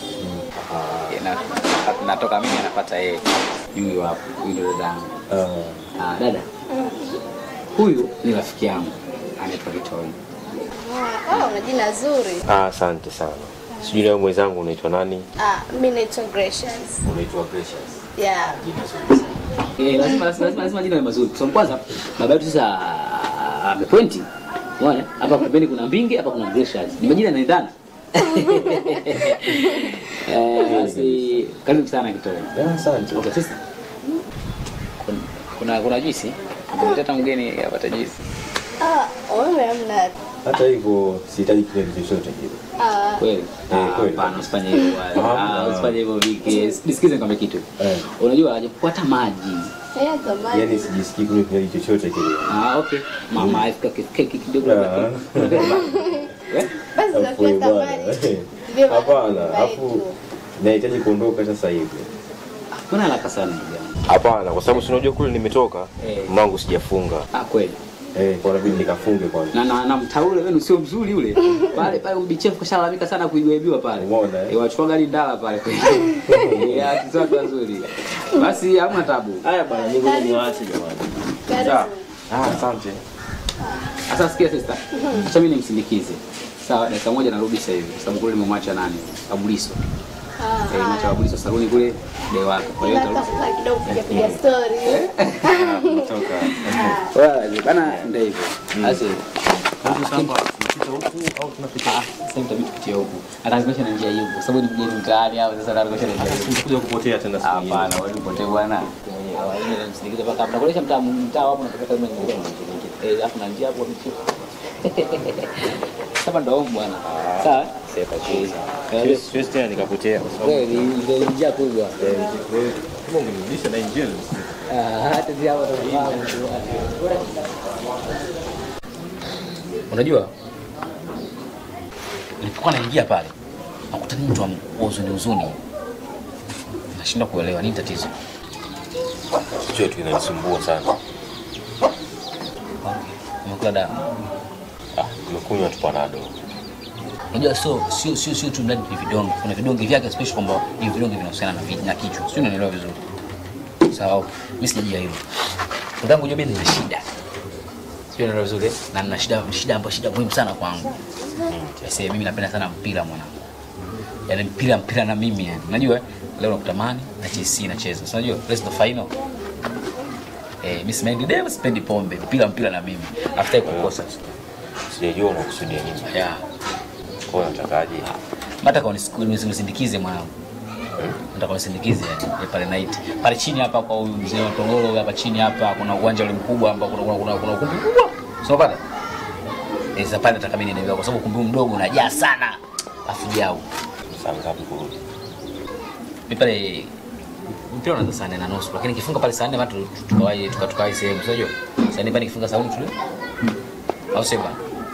Natoka mimi anapata yeye. Yule wapo, yule dadangu. Dada. Huyu ni rafiki yangu. Anaitwa Kitoi. Una jina zuri. Asante sana. Sijui leo mwenzangu unaitwa nani? Mimi naitwa Gracious. Unaitwa Gracious. Yeah. Jina zuri. Lazima jina mazuri. Kwa sababu kwanza baba yetu sasa amepointi. Unaona? Hapa pembeni kuna Mbingi, hapa kuna Gracious. Ni majina yanaendana. Basi karibu sana Kitoi. Asante. Okay, sasa. Kuna juisi? Mtata mgeni apata juisi. Wewe hamna. Hata hivyo sihitaji kile chochote kile. Kweli? Kweli. Hapana, usifanye hivyo. Usifanye hivyo Viki. Nisikize nikwambie kitu. Unajua hajakuwa hata maji Yaani Yaani sijisikii kunywa kinywaji chochote kile. Okay. Mama aifika keki kidogo. basi unakuwa samani. Hapana, afu nahitaji kuondoka sasa hivi. Mbona haraka sana ndugu yangu? Hapana, kwa sababu si unajua kule nimetoka, mlango sijafunga. Kweli. Kwa inabidi nikafunge kwanza. Na mtaule wenu sio mzuri yule. Pale ubichefu kashalalamika sana kuibiwa pale. Umeona wachukua gari ndala pale kweli. Kiswatu nzuri. Basi hamna tabu. Haya bwana, mimi ngoja niwaache jamani. Sawa. Asante. Sasa sikia sister. Acha mimi nimsindikize. Sawa, dakika moja narudi sasa hivi. Kwa sababu kule nimemwacha nani? Abuliso. Mwacha Abuliso saluni kule dai wake. Kwa hiyo kidogo kupiga story. Kutoka. Wewe bana ndio hivyo. Asi. Sasa tunapita huku au tunapita? Sasa mtabidi kupitia huku. Ataanzisha na njia hiyo. Sababu ni mgeni mtaani au sasa ataanzisha na njia hiyo. Sikuja kupotea tena siku nyingine. Hapana, wewe upotea bwana. Hawaini na msindikize mpaka hapo. Nakuelesha mtaa hapo unapata kama nyingine. Alafu na njia hapo mchio. Sasa ndo bwana. Sawa? Sepa cheese. Siwezi tena nikapotea kwa sababu wewe ndio njia kubwa. Kama ungenirudisha na njia hata ndio hapo tunafahamu. Unajua? Nilipokuwa naingia pale, nakuta mtu wa huzuni. Nashinda kuelewa nini tatizo. Kichwa tu kinanisumbua sana. Umekula dawa? Nimekunywa tu Panado. Unajua sio tu ndani ni vidonge. Kuna vidonge vyake special kwamba hivi vidonge vinahusiana na kichwa. Sio unanielewa vizuri. Sawa, mimi sijajia hilo. Ndangu unajua mimi nina shida. Sio unanielewa vizuri na nina shida muhimu sana kwangu. Sasa mimi napenda sana mpira mwanangu. Yaani mpira na mimi yani. Unajua leo nakutamani na Chelsea inacheza. Unajua let's the final. Mimi sipendi pombe, mpira na mimi. After kukosa. Sijajua unakusudia nini. Kwa hiyo natakaje? Nataka unisindikize mwanangu. Nataka unisindikize yani pale night. Pale chini hapa kwa huyu mzee wa Tongolo hapa chini hapa kuna uwanja ule mkubwa ambao kuna ukumbi mkubwa. Sio pale? Sasa pale nataka mimi niende kwa sababu ukumbi mdogo unajaa sana. Afu jao. Saa ngapi kurudi? Mimi pale mpira unaanza saa 4:30 lakini kifunga pale saa 4 watu tukawahi sehemu unajua? Saa 4 pale kifunga saa 4 tu. Au sema?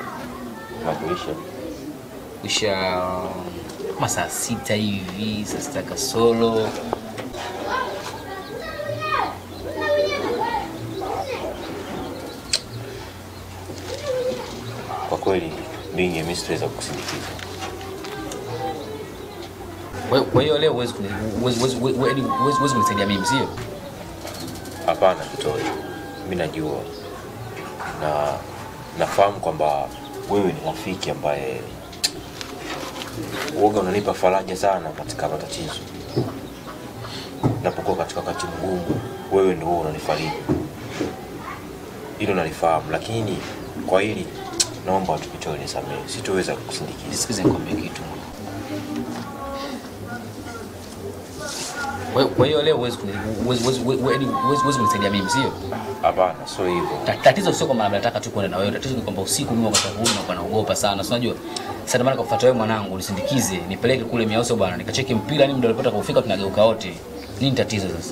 Kisha kama saa 6 hivi, saa 6 kasoro. Kwa kweli mimi siweza kukusindikiza. Kwa hiyo leo huwezi kunisaidia mimi, sio? Hapana Kitoi. Mimi najua na nafahamu kwamba wewe ni rafiki ambaye uoga unanipa faraja sana katika matatizo. Napokuwa katika wakati mgumu, wewe ndio unanifariji. Hilo nalifahamu, lakini kwa hili naomba tukitoe nisamehe. Sitoweza kukusindikiza. Nisikize nikwambie kitu. Kwa hiyo leo huwezi kunisaidia mimi, sio? Hapana, sio hivyo. Tatizo sio kwamba nataka tu kwenda na wewe. Tatizo ni kwamba usiku mimi wakati huu naogopa sana. Unajua? Sasa ndio maana nikakufuata wewe mwanangu, nisindikize, nipeleke kule Miauso bwana, nikacheki mpira ni muda ulipota kufika tunageuka wote. Nini tatizo sasa?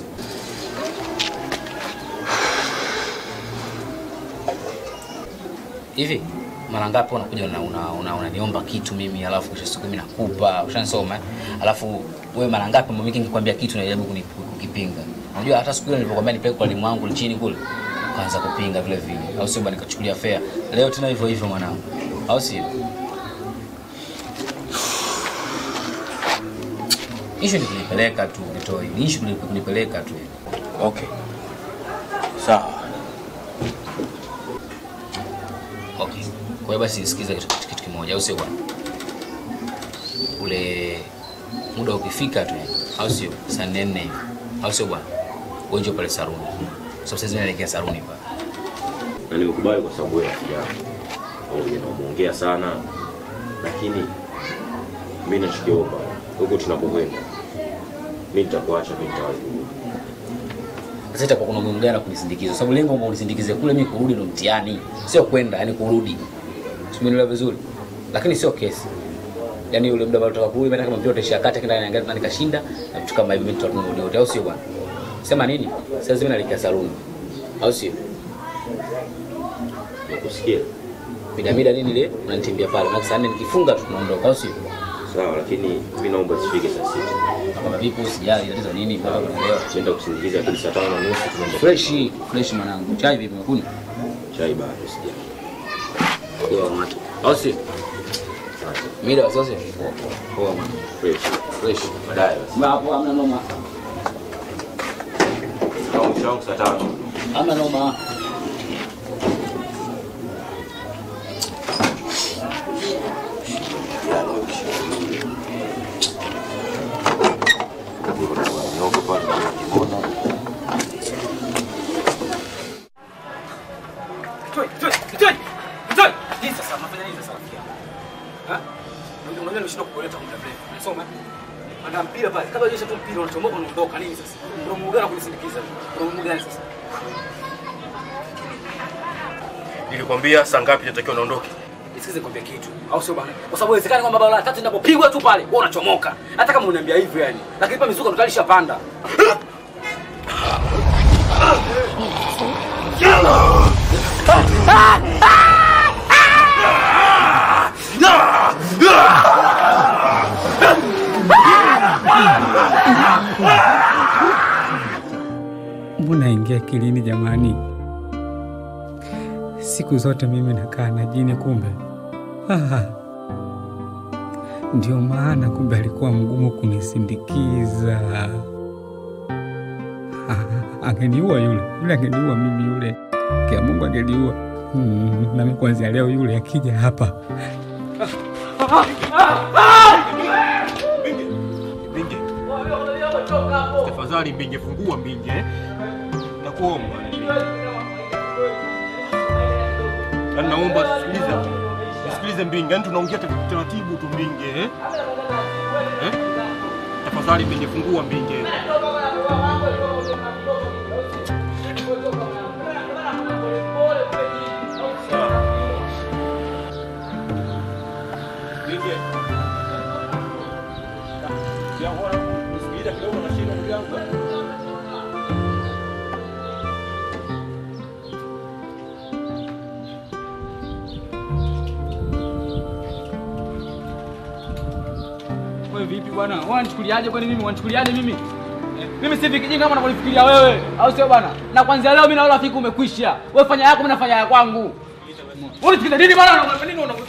Hivi mara ngapi unakuja unaniomba kitu mimi alafu kesho siku mimi nakupa, ushanisoma alafu wewe mara ngapi mimi nikikwambia kitu unajaribu kukipinga. Unajua hata siku ile nilipokuambia nipeleke kwa elimu wangu chini kule kaanza kupinga vile vile. Au sio bwana, nikachukulia fair. Leo tena hivyo hivyo mwanangu. Au sio? Issue ni kunipeleka tu Kitoi. Issue ni kunipeleka tu. Okay. Sawa. Okay. Kwa hiyo basi sikiza kitu kimoja, au sio bwana? Ule muda ukifika tu, au sio? Saa 4 hivi. Au sio bwana? Wewe njoo pale saluni. Sasa sasa naelekea saluni pale. Na nimekubali kwa sababu ya rafiki yangu. Au unaongea sana. Lakini mimi nachokiomba huko tunapokwenda. Mimi nitakuacha, mimi nitawahi. Sasa itakuwa kuna umuhimu gani kunisindikiza? Sababu lengo ni unisindikize kule, mimi kurudi ndo mtihani. Sio kwenda, yani kurudi. Umeelewa vizuri? Lakini sio kesi. Yaani yule muda bado kule, mimi nataka mpira utaishia kati, kenda niangalia nani kashinda, na vitu kama hivyo mimi tutarudi wote, au sio bwana? Sema nini? Sasa mimi naelekea saluni. Au sio? Nakusikia. Mida nini ile? Unanitimbia pale. Na saa 4 nikifunga tu tunaondoka, au sio? Sawa, lakini mimi naomba sifike saa 6. Kama vipi usijali, tatizo nini? Mpaka kuelewa. Tuenda kusindikiza hadi saa 5:30 tunaenda. Fresh mwanangu. Chai vipi umekunywa? Chai bado sijali. Kwa watu. Au sio? Mida sasa. Poa mwana. Fresh. Baadaye. Hapo hamna noma. Sawa, saa 5. Hamna noma. Ana mpira pale. Kabla hujasha tu mpira unachomoka unaondoka nini sasa? Unamugana kunisindikiza. Unamugana sasa. Nilikwambia saa ngapi natakiwa naondoke? Nisikize kwambia kitu. Au sio bana? Kwa sababu inawezekana kwamba bao la 3 linapopigwa tu pale, wewe unachomoka. Hata kama unaniambia hivyo yani. Lakini pa mizuka ndo alishapanda. Mbona ingia akilini jamani? Siku zote mimi nakaa na jini kumbe. Ndio maana kumbe alikuwa mgumu kunisindikiza. Angeniua yule angeniua mimi yule. Kia Mungu angeniua. Na mimi kuanzia leo yule akija hapa. Bingi. Tafadhali Bingi, fungua Bingi. Nakuomba. Naomba sikilize Bingi, yani tunaongea taratibu tu Bingi. Tafadhali Bingi, fungua Bingi. Bingi. Ya bora, nisikilize kidogo na shida ndugu yangu. Wewe vipi bwana? Wanichukuliaje kwani mimi? Wanichukuliaje mimi? Mimi si vikijinga kama unavyofikiria wewe. Au sio bwana? Na kuanzia leo mimi na rafiki umekwisha. Wewe fanya yako, mimi nafanya ya kwangu. Unisikiza nini bwana? Nini una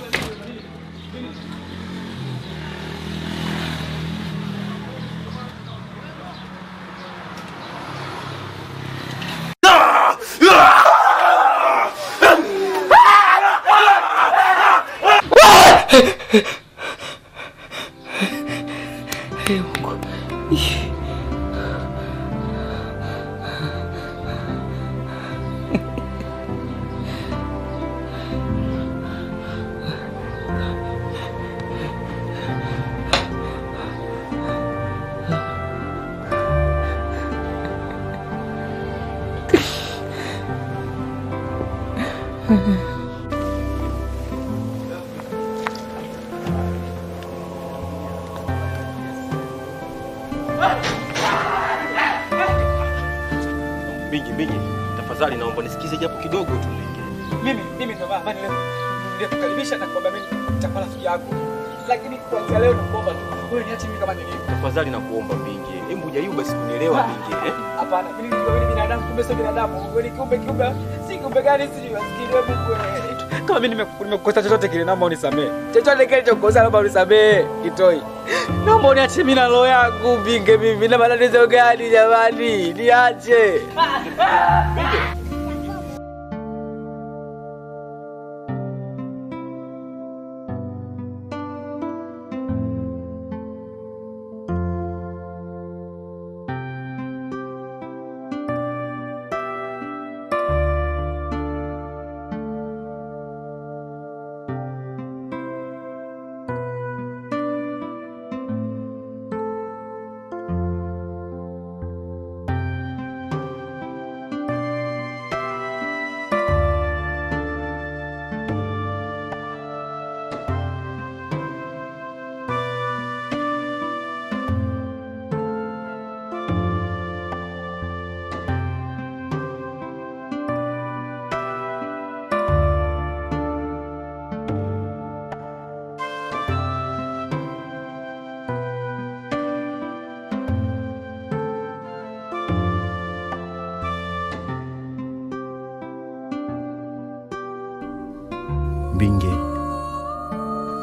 Bingi, tafadhali naomba nisikize japo kidogo tu Bingi. Mimi ndo baba leo. Nilikukaribisha na kwamba mimi nitakuwa rafiki yako. Lakini kuanzia leo nakuomba tu. Wewe niache mimi kama nilivyo. Tafadhali nakuomba Bingi. Hebu hujaiu basi kunielewa Bingi. Hapana, mimi ni binadamu, kumbe sio binadamu. Wewe ni kiumbe. Si kiumbe gani sijui maskini wewe Mungu wewe. Kama mimi nimekukosa chochote kile naomba unisamee. Chochote kile nilichokukosa naomba unisamee. Kitoi. Naomba uniache mimi na roho yangu Bingi mimi. Na matatizo gani jamani? Niache. Bingi.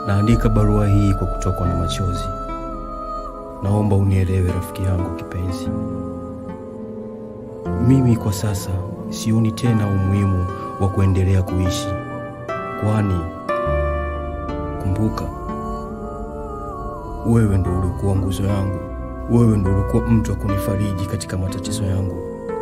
Naandika barua hii kwa kutokwa na machozi. Naomba unielewe rafiki yangu kipenzi. Mimi kwa sasa sioni tena umuhimu wa kuendelea kuishi. Kwani kumbuka, wewe ndio ulikuwa nguzo yangu. Wewe ndio ulikuwa mtu wa kunifariji katika matatizo yangu.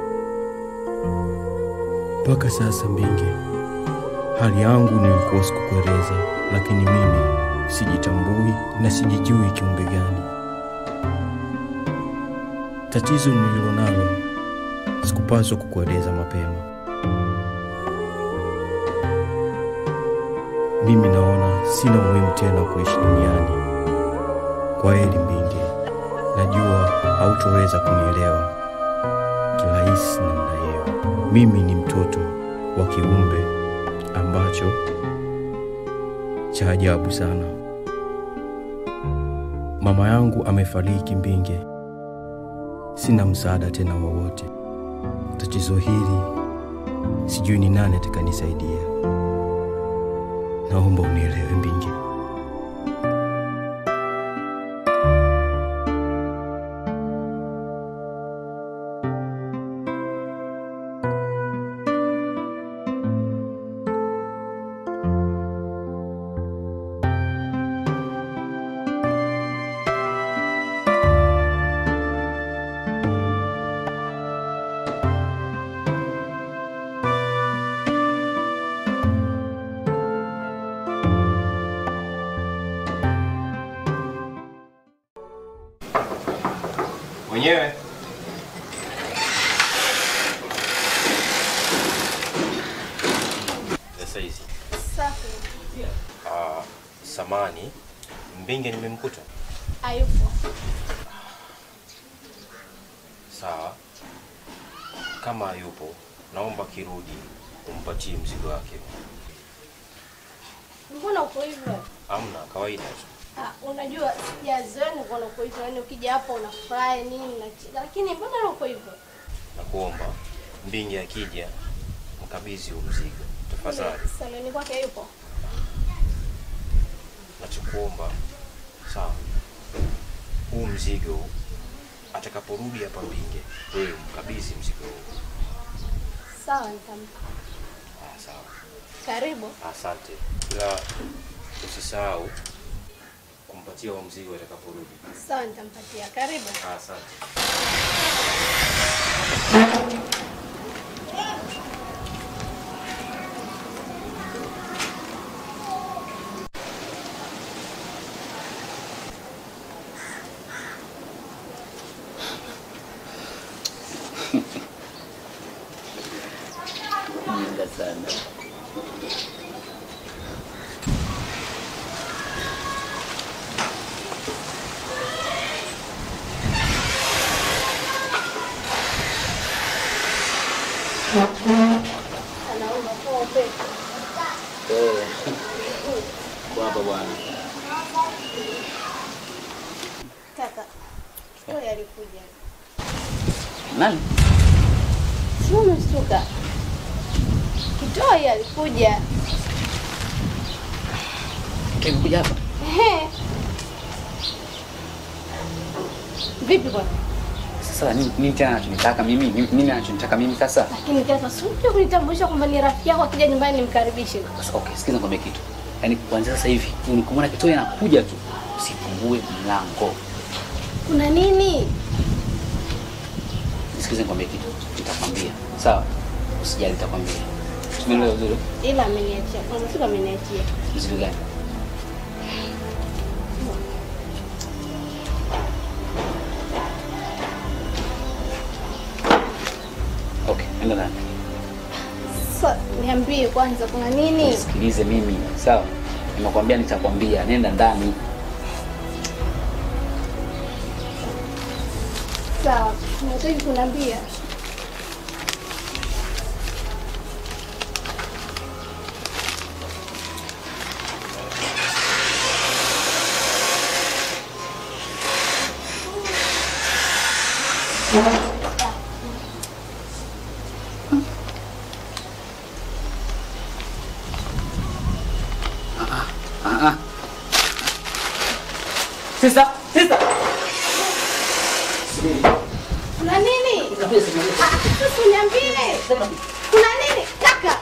Mpaka sasa Mbinge, hali yangu nilikuwa sikukueleza, lakini mimi sijitambui na sijijui kiumbe gani. Tatizo nililonalo sikupaswa kukueleza mapema. Mimi naona sina umuhimu tena kuishi duniani. Kwa heri Mbinge, najua hautoweza kunielewa kirahisi namna hiyo. Mimi ni mtoto wa kiumbe ambacho cha ajabu sana. Mama yangu amefariki Mbinge. Sina msaada tena wowote. Tatizo hili sijui ni nani atakayenisaidia. Naomba unielewe Mbinge. Mwenyewe. Sasa hizi. Safi. Samani, Mbinge nimemkuta. Hayupo. Sawa. Kama hayupo, naomba kirudi umpatie mzigo wake. Mbona uko hivyo? Amna, kawaida tu. Unajua sijazoea nikuona uko hivyo, yaani ukija hapa unafurahi nini lakini mbona uko hivyo? Nakuomba Mbinge akija mkabidhi mzigo tafadhali. Saloni kwake yupo? Nachokuomba, sawa, huu mzigo atakaporudi hapa Mbinge, wewe mkabidhi mzigo huu. Sawa, nitampa. Sawa. Karibu. Asante. Ila usisahau kumpatia wa mzigo atakaporudi. Sawa, nitampatia. Karibu. Asante. Mjinga sana. Anaomba kwa upepo. Kwa hapa bwana. Kaka, Kitoi alikuja. Nani? Sio umeshtuka. Kitoi alikuja. Kuja hapa? Ehe. Vipi bwana? Sasa nini tena anachonitaka mimi? Nini anachonitaka mimi sasa? Lakini kaka, sio kunitambulisha kwamba ni rafiki yako, akija nyumbani nimkaribishe. Okay, sikiza nikwambie kitu. Yaani kuanzia sasa hivi unikumwona Kitoi anakuja tu, usifungue mlango. Kuna nini? Sikiza nikwambie kitu. Nitakwambia. Sawa? Usijali nitakwambia. Tumeelewa vizuri? Ila ameniachia. Unasema ameniachia. Mzigo gani? Okay, enda ndani. Sasa niambie kwanza kuna nini? Sikilize mimi, sawa? Nimekwambia nitakwambia, nenda ndani. Sawa, unataka kuniambia? Sister, sister. Kuna nini? Sasa uniambie. Kuna nini? Kaka.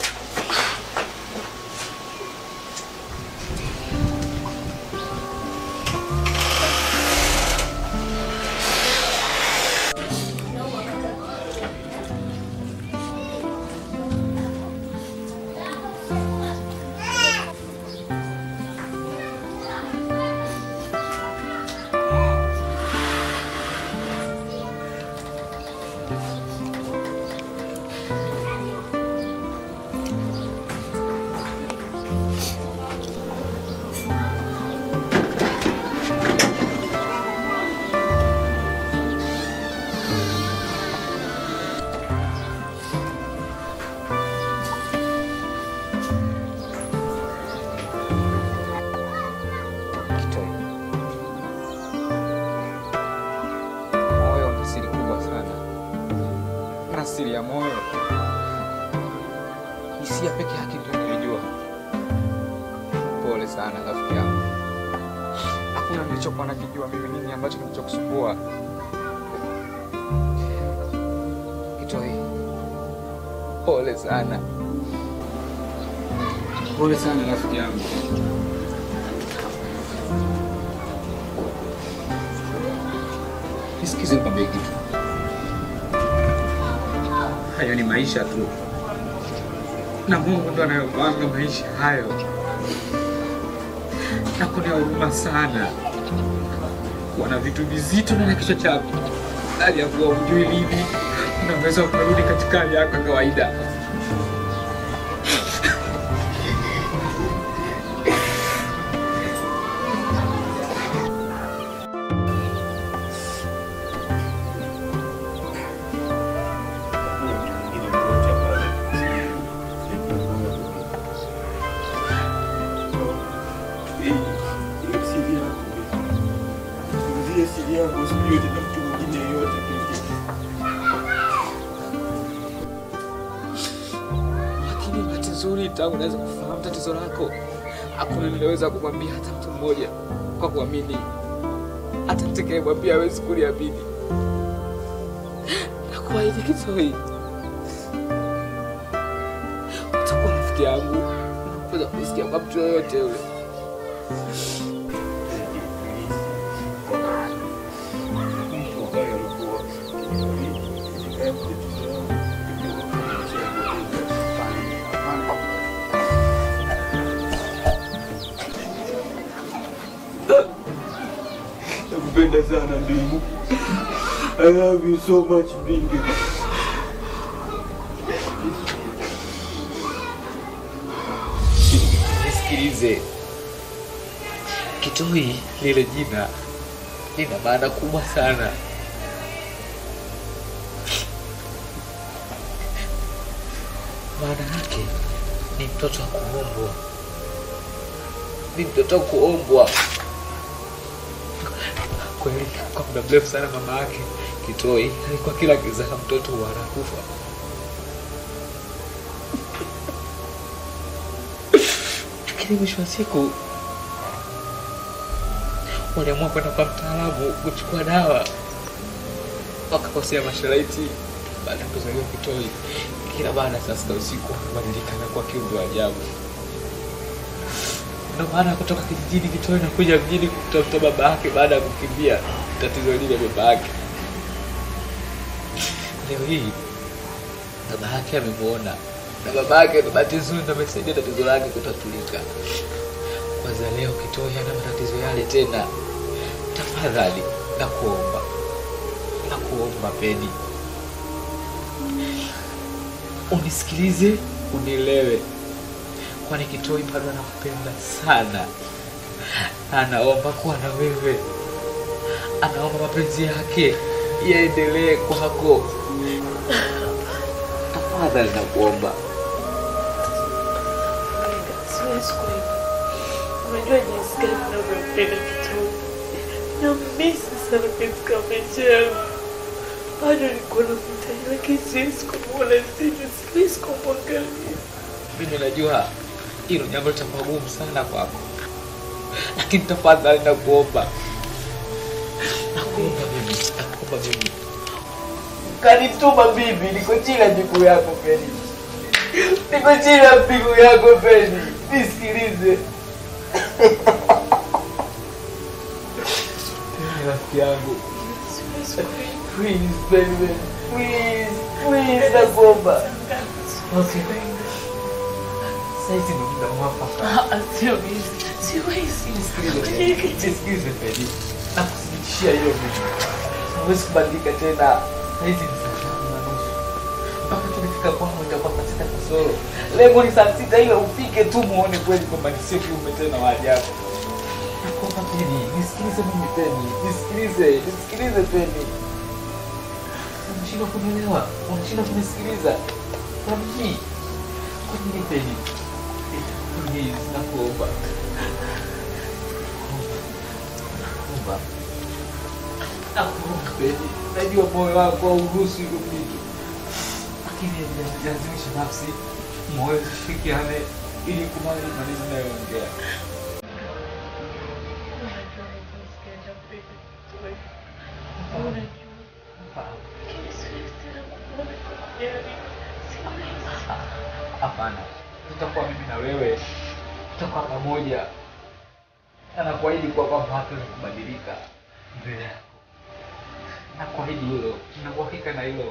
Siri ya moyo, hisia peke yake ndio nilijua. Pole sana rafiki yangu, hakuna nilichokuwa nakijua mimi nini ambacho kilichokusumbua. Kitoi, pole sana, pole sana rafiki yangu. Nisikize nikwambie kitu. Hayo ni maisha tu, na Mungu ndo anayopanga maisha hayo. Nakuonea huruma sana kuwa na vitu vizito na kichwa chako, hali ya kuwa hujui lini unaweza kurudi katika hali yako ya kawaida. Lakini bahati nzuri tangu naweza kufahamu tatizo lako, hakuna nileweza kumwambia hata mtu mmoja kwa kuamini. Hata nitakayemwambia hawezi kuniamini. Nakuahidi Kitoi, utakuwa rafiki yangu, unaweza kusikia kwa mtu yoyote yule. Nakupenda sana Bingu. I love you so much Bingu. Nisikilize. Kitoi lile jina lina maana kubwa sana. Maana yake ni mtoto wa kuombwa. Ni mtoto wa kuombwa. Kweli kwa muda mrefu sana mama yake Kitoi alikuwa kila kizaa mtoto anakufa. Lakini mwisho wa siku waliamua kwenda kwa mtaalamu kuchukua dawa, wakakosea masharti. Baada ya kuzaliwa Kitoi, kila baada saa sita usiku kubadilika na kuwa kiumbe wa ajabu. Ndio maana kutoka kijijini Kitoi na kuja mjini kutafuta baba yake baada ya kukimbia tatizo lile baba yake. Leo hii baba yake amemuona, na baba yake kwa bahati nzuri ndio amesaidia tatizo lake kutatulika. Kwanza leo Kitoi hana matatizo yale tena. Tafadhali nakuomba Peni, unisikilize, unielewe, kwani Kitoi bado anakupenda sana. Anaomba kuwa na wewe, anaomba mapenzi yake yaendelee kwako. Tafadhali nakuomba. Siwezi kuiba. Unajua jinsi gani ninavyopenda Kitoi. Nammisi sana katika maisha yangu. Bado niko namhitaji, lakini siwezi kumuona tena, siwezi kumwangalia. Mimi najua hilo jambo litakuwa gumu sana kwako, lakini tafadhali nakuomba Kanituma bibi, niko chini ya miguu yako Feni. Niko chini ya miguu yako Feni. Nisikilize. Rafiki yangu. Please, baby. Please, nakuomba. Okay. Sasa ndio muda mwafaka. Sio hizi. Sio hizi. Nisikilize Feni. Nakuthibitishia hilo vitu. Huwezi kubadilika tena. Hizi ni saa 5:30. Mpaka tulifika kwangu itakuwa saa 6 kasoro. Lengo ni saa 6 ile ufike tu muone kweli kwamba ni sio kiumbe tena wa ajabu. Nakuomba Feni, nisikilize mimi Feni. Nisikilize Feni. Unashindwa kunielewa. Unashindwa kunisikiliza. Kwa nini? Kwa nini Feni? Please, nakuomba. Nakuomba Feni. Najua moyo wako hauruhusu hivyo vitu. Lakini lazimisha nafsi moyo tushirikiane ili kumaliza maneno nayoongea. Hapana, tutakuwa mimi na wewe, tutakuwa pamoja. Nakuahidi kwamba hatuwezi kubadilika mbele yako. Nakuahidi hilo, nina uhakika na hilo.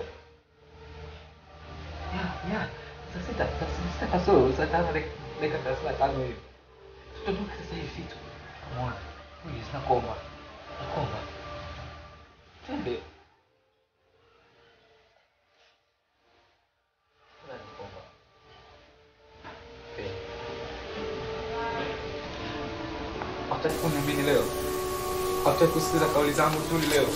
Saa 6 kasoro, saa 5 dakika 35 hivi. Tutatoka sasa hivi tu. Umeona? Please, nakuomba. Twende. Hataki kuniamini leo. Hataki kusikiza kauli zangu nzuri leo.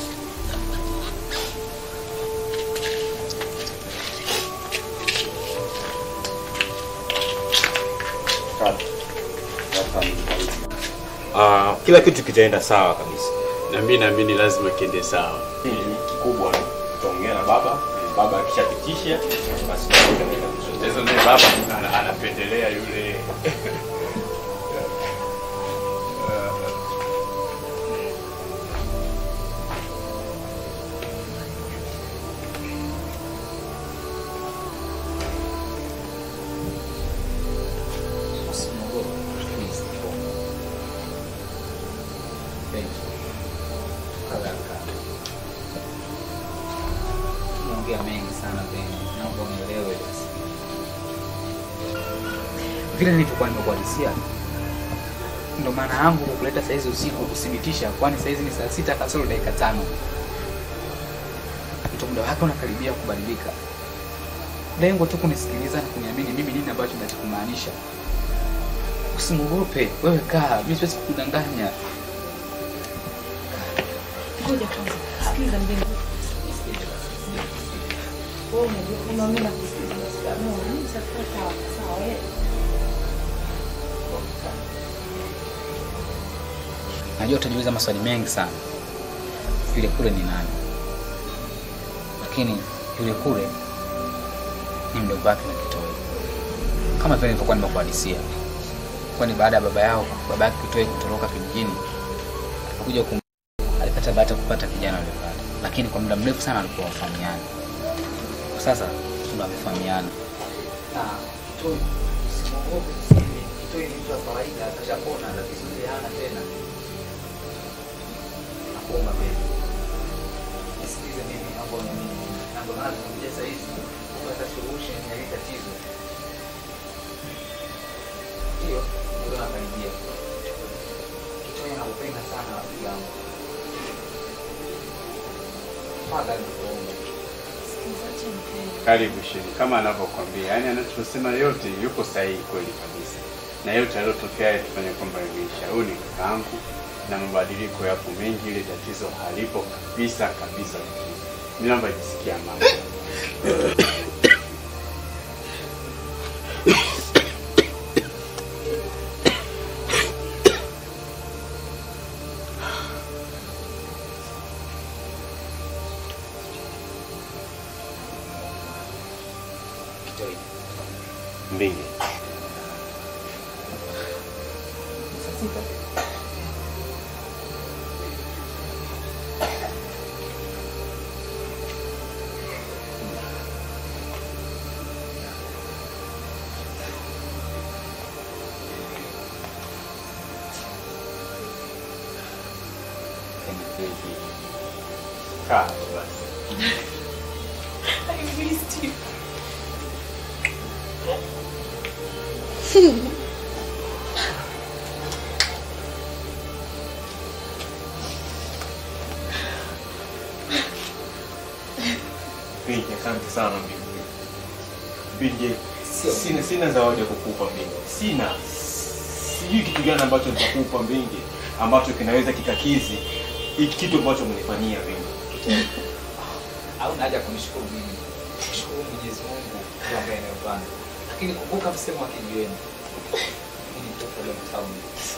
Kila kitu kitaenda sawa kabisa. Na mimi naamini lazima kiende sawa. Kikubwa tutaongea na baba akishapitisha basi tutaenda naye baba anapendelea yule vile nilivyokuwa nimekuadisia. Ndio maana yangu kuleta saizi usiku kuthibitisha, kwani saizi ni saa 6 kasoro dakika 5. Mtu muda wake unakaribia kubadilika. Lengo tu kunisikiliza na kuniamini mimi nini ambacho ninachokumaanisha. Usimwogope, wewe kaa, mimi siwezi kukudanganya. Ngoja kwanza. Sikiliza mbele. Wewe unaona kusikiliza sababu ni sawa sawa. Najua utajiuliza maswali mengi sana. Yule kule ni nani? Lakini yule kule ni mdogo wake na Kitoi. Kama vile nilivyokuwa nimekuhadisia. Kwani baada ya baba yake Kitoi kutoroka kijijini, alikuja alipata bahati kupata kijana yule pale. Lakini kwa muda mrefu sana alikuwa wafahamiana. Sasa tunafahamiana. Kitoi simwogope sasa. Kitoi ni mtu wa kawaida, atashapona tatizo hana tena. Nakuomba baby. Nisikilize mimi mambo na mimi. Mambo na kuja sasa hivi kupata solution ya hili tatizo. Ndio, ndio nakaribia. Kitoi anakupenda sana rafiki yangu. Karibu Sheri, kama anavyokuambia, yani anachosema yote yuko sahihi kweli kabisa. Na yote yaliyotokea tufanye kwamba imeisha. Huyu ni kakaangu na mabadiliko yapo mengi, ile tatizo halipo kabisa. Ninaomba jisikia amani. Mbingi. keki. Kaa basi. I missed you. Bingi, asante sana Bingi. Sina zawadi ya kukupa Bingi. Sijui kitu gani ambacho nitakupa Bingi ambacho kinaweza kikakizi hiki kitu ambacho mnifanyia Bingi. Au haja kunishukuru mimi. Shukuru Mwenyezi Mungu kwa ambaye anayopanga. Lakini kumbuka msemo wa kijiweni. Mimi ni mtoto wa town.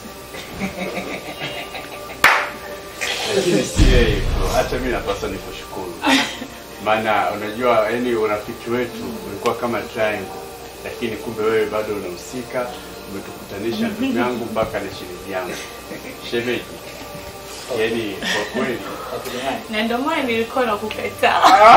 Lakini si yeye bro, hata mimi napaswa nikushukuru. Maana unajua yani urafiki wetu ulikuwa kama triangle, lakini kumbe wewe bado unahusika, umetukutanisha ndugu yangu mpaka na shilingi yangu. Shemeji. Yaani kwa kweli. Na ndio maana nilikuwa nakukataa.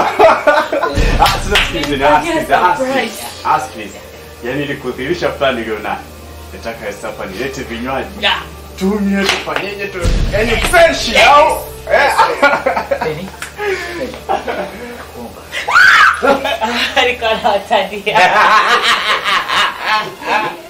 Ask me. Yaani nilikudhihirisha plan niliona. Nataka hapa nilete vinywaji. Tumie tufanyeje tu. Yaani fresh au? Alikuwa anatadia.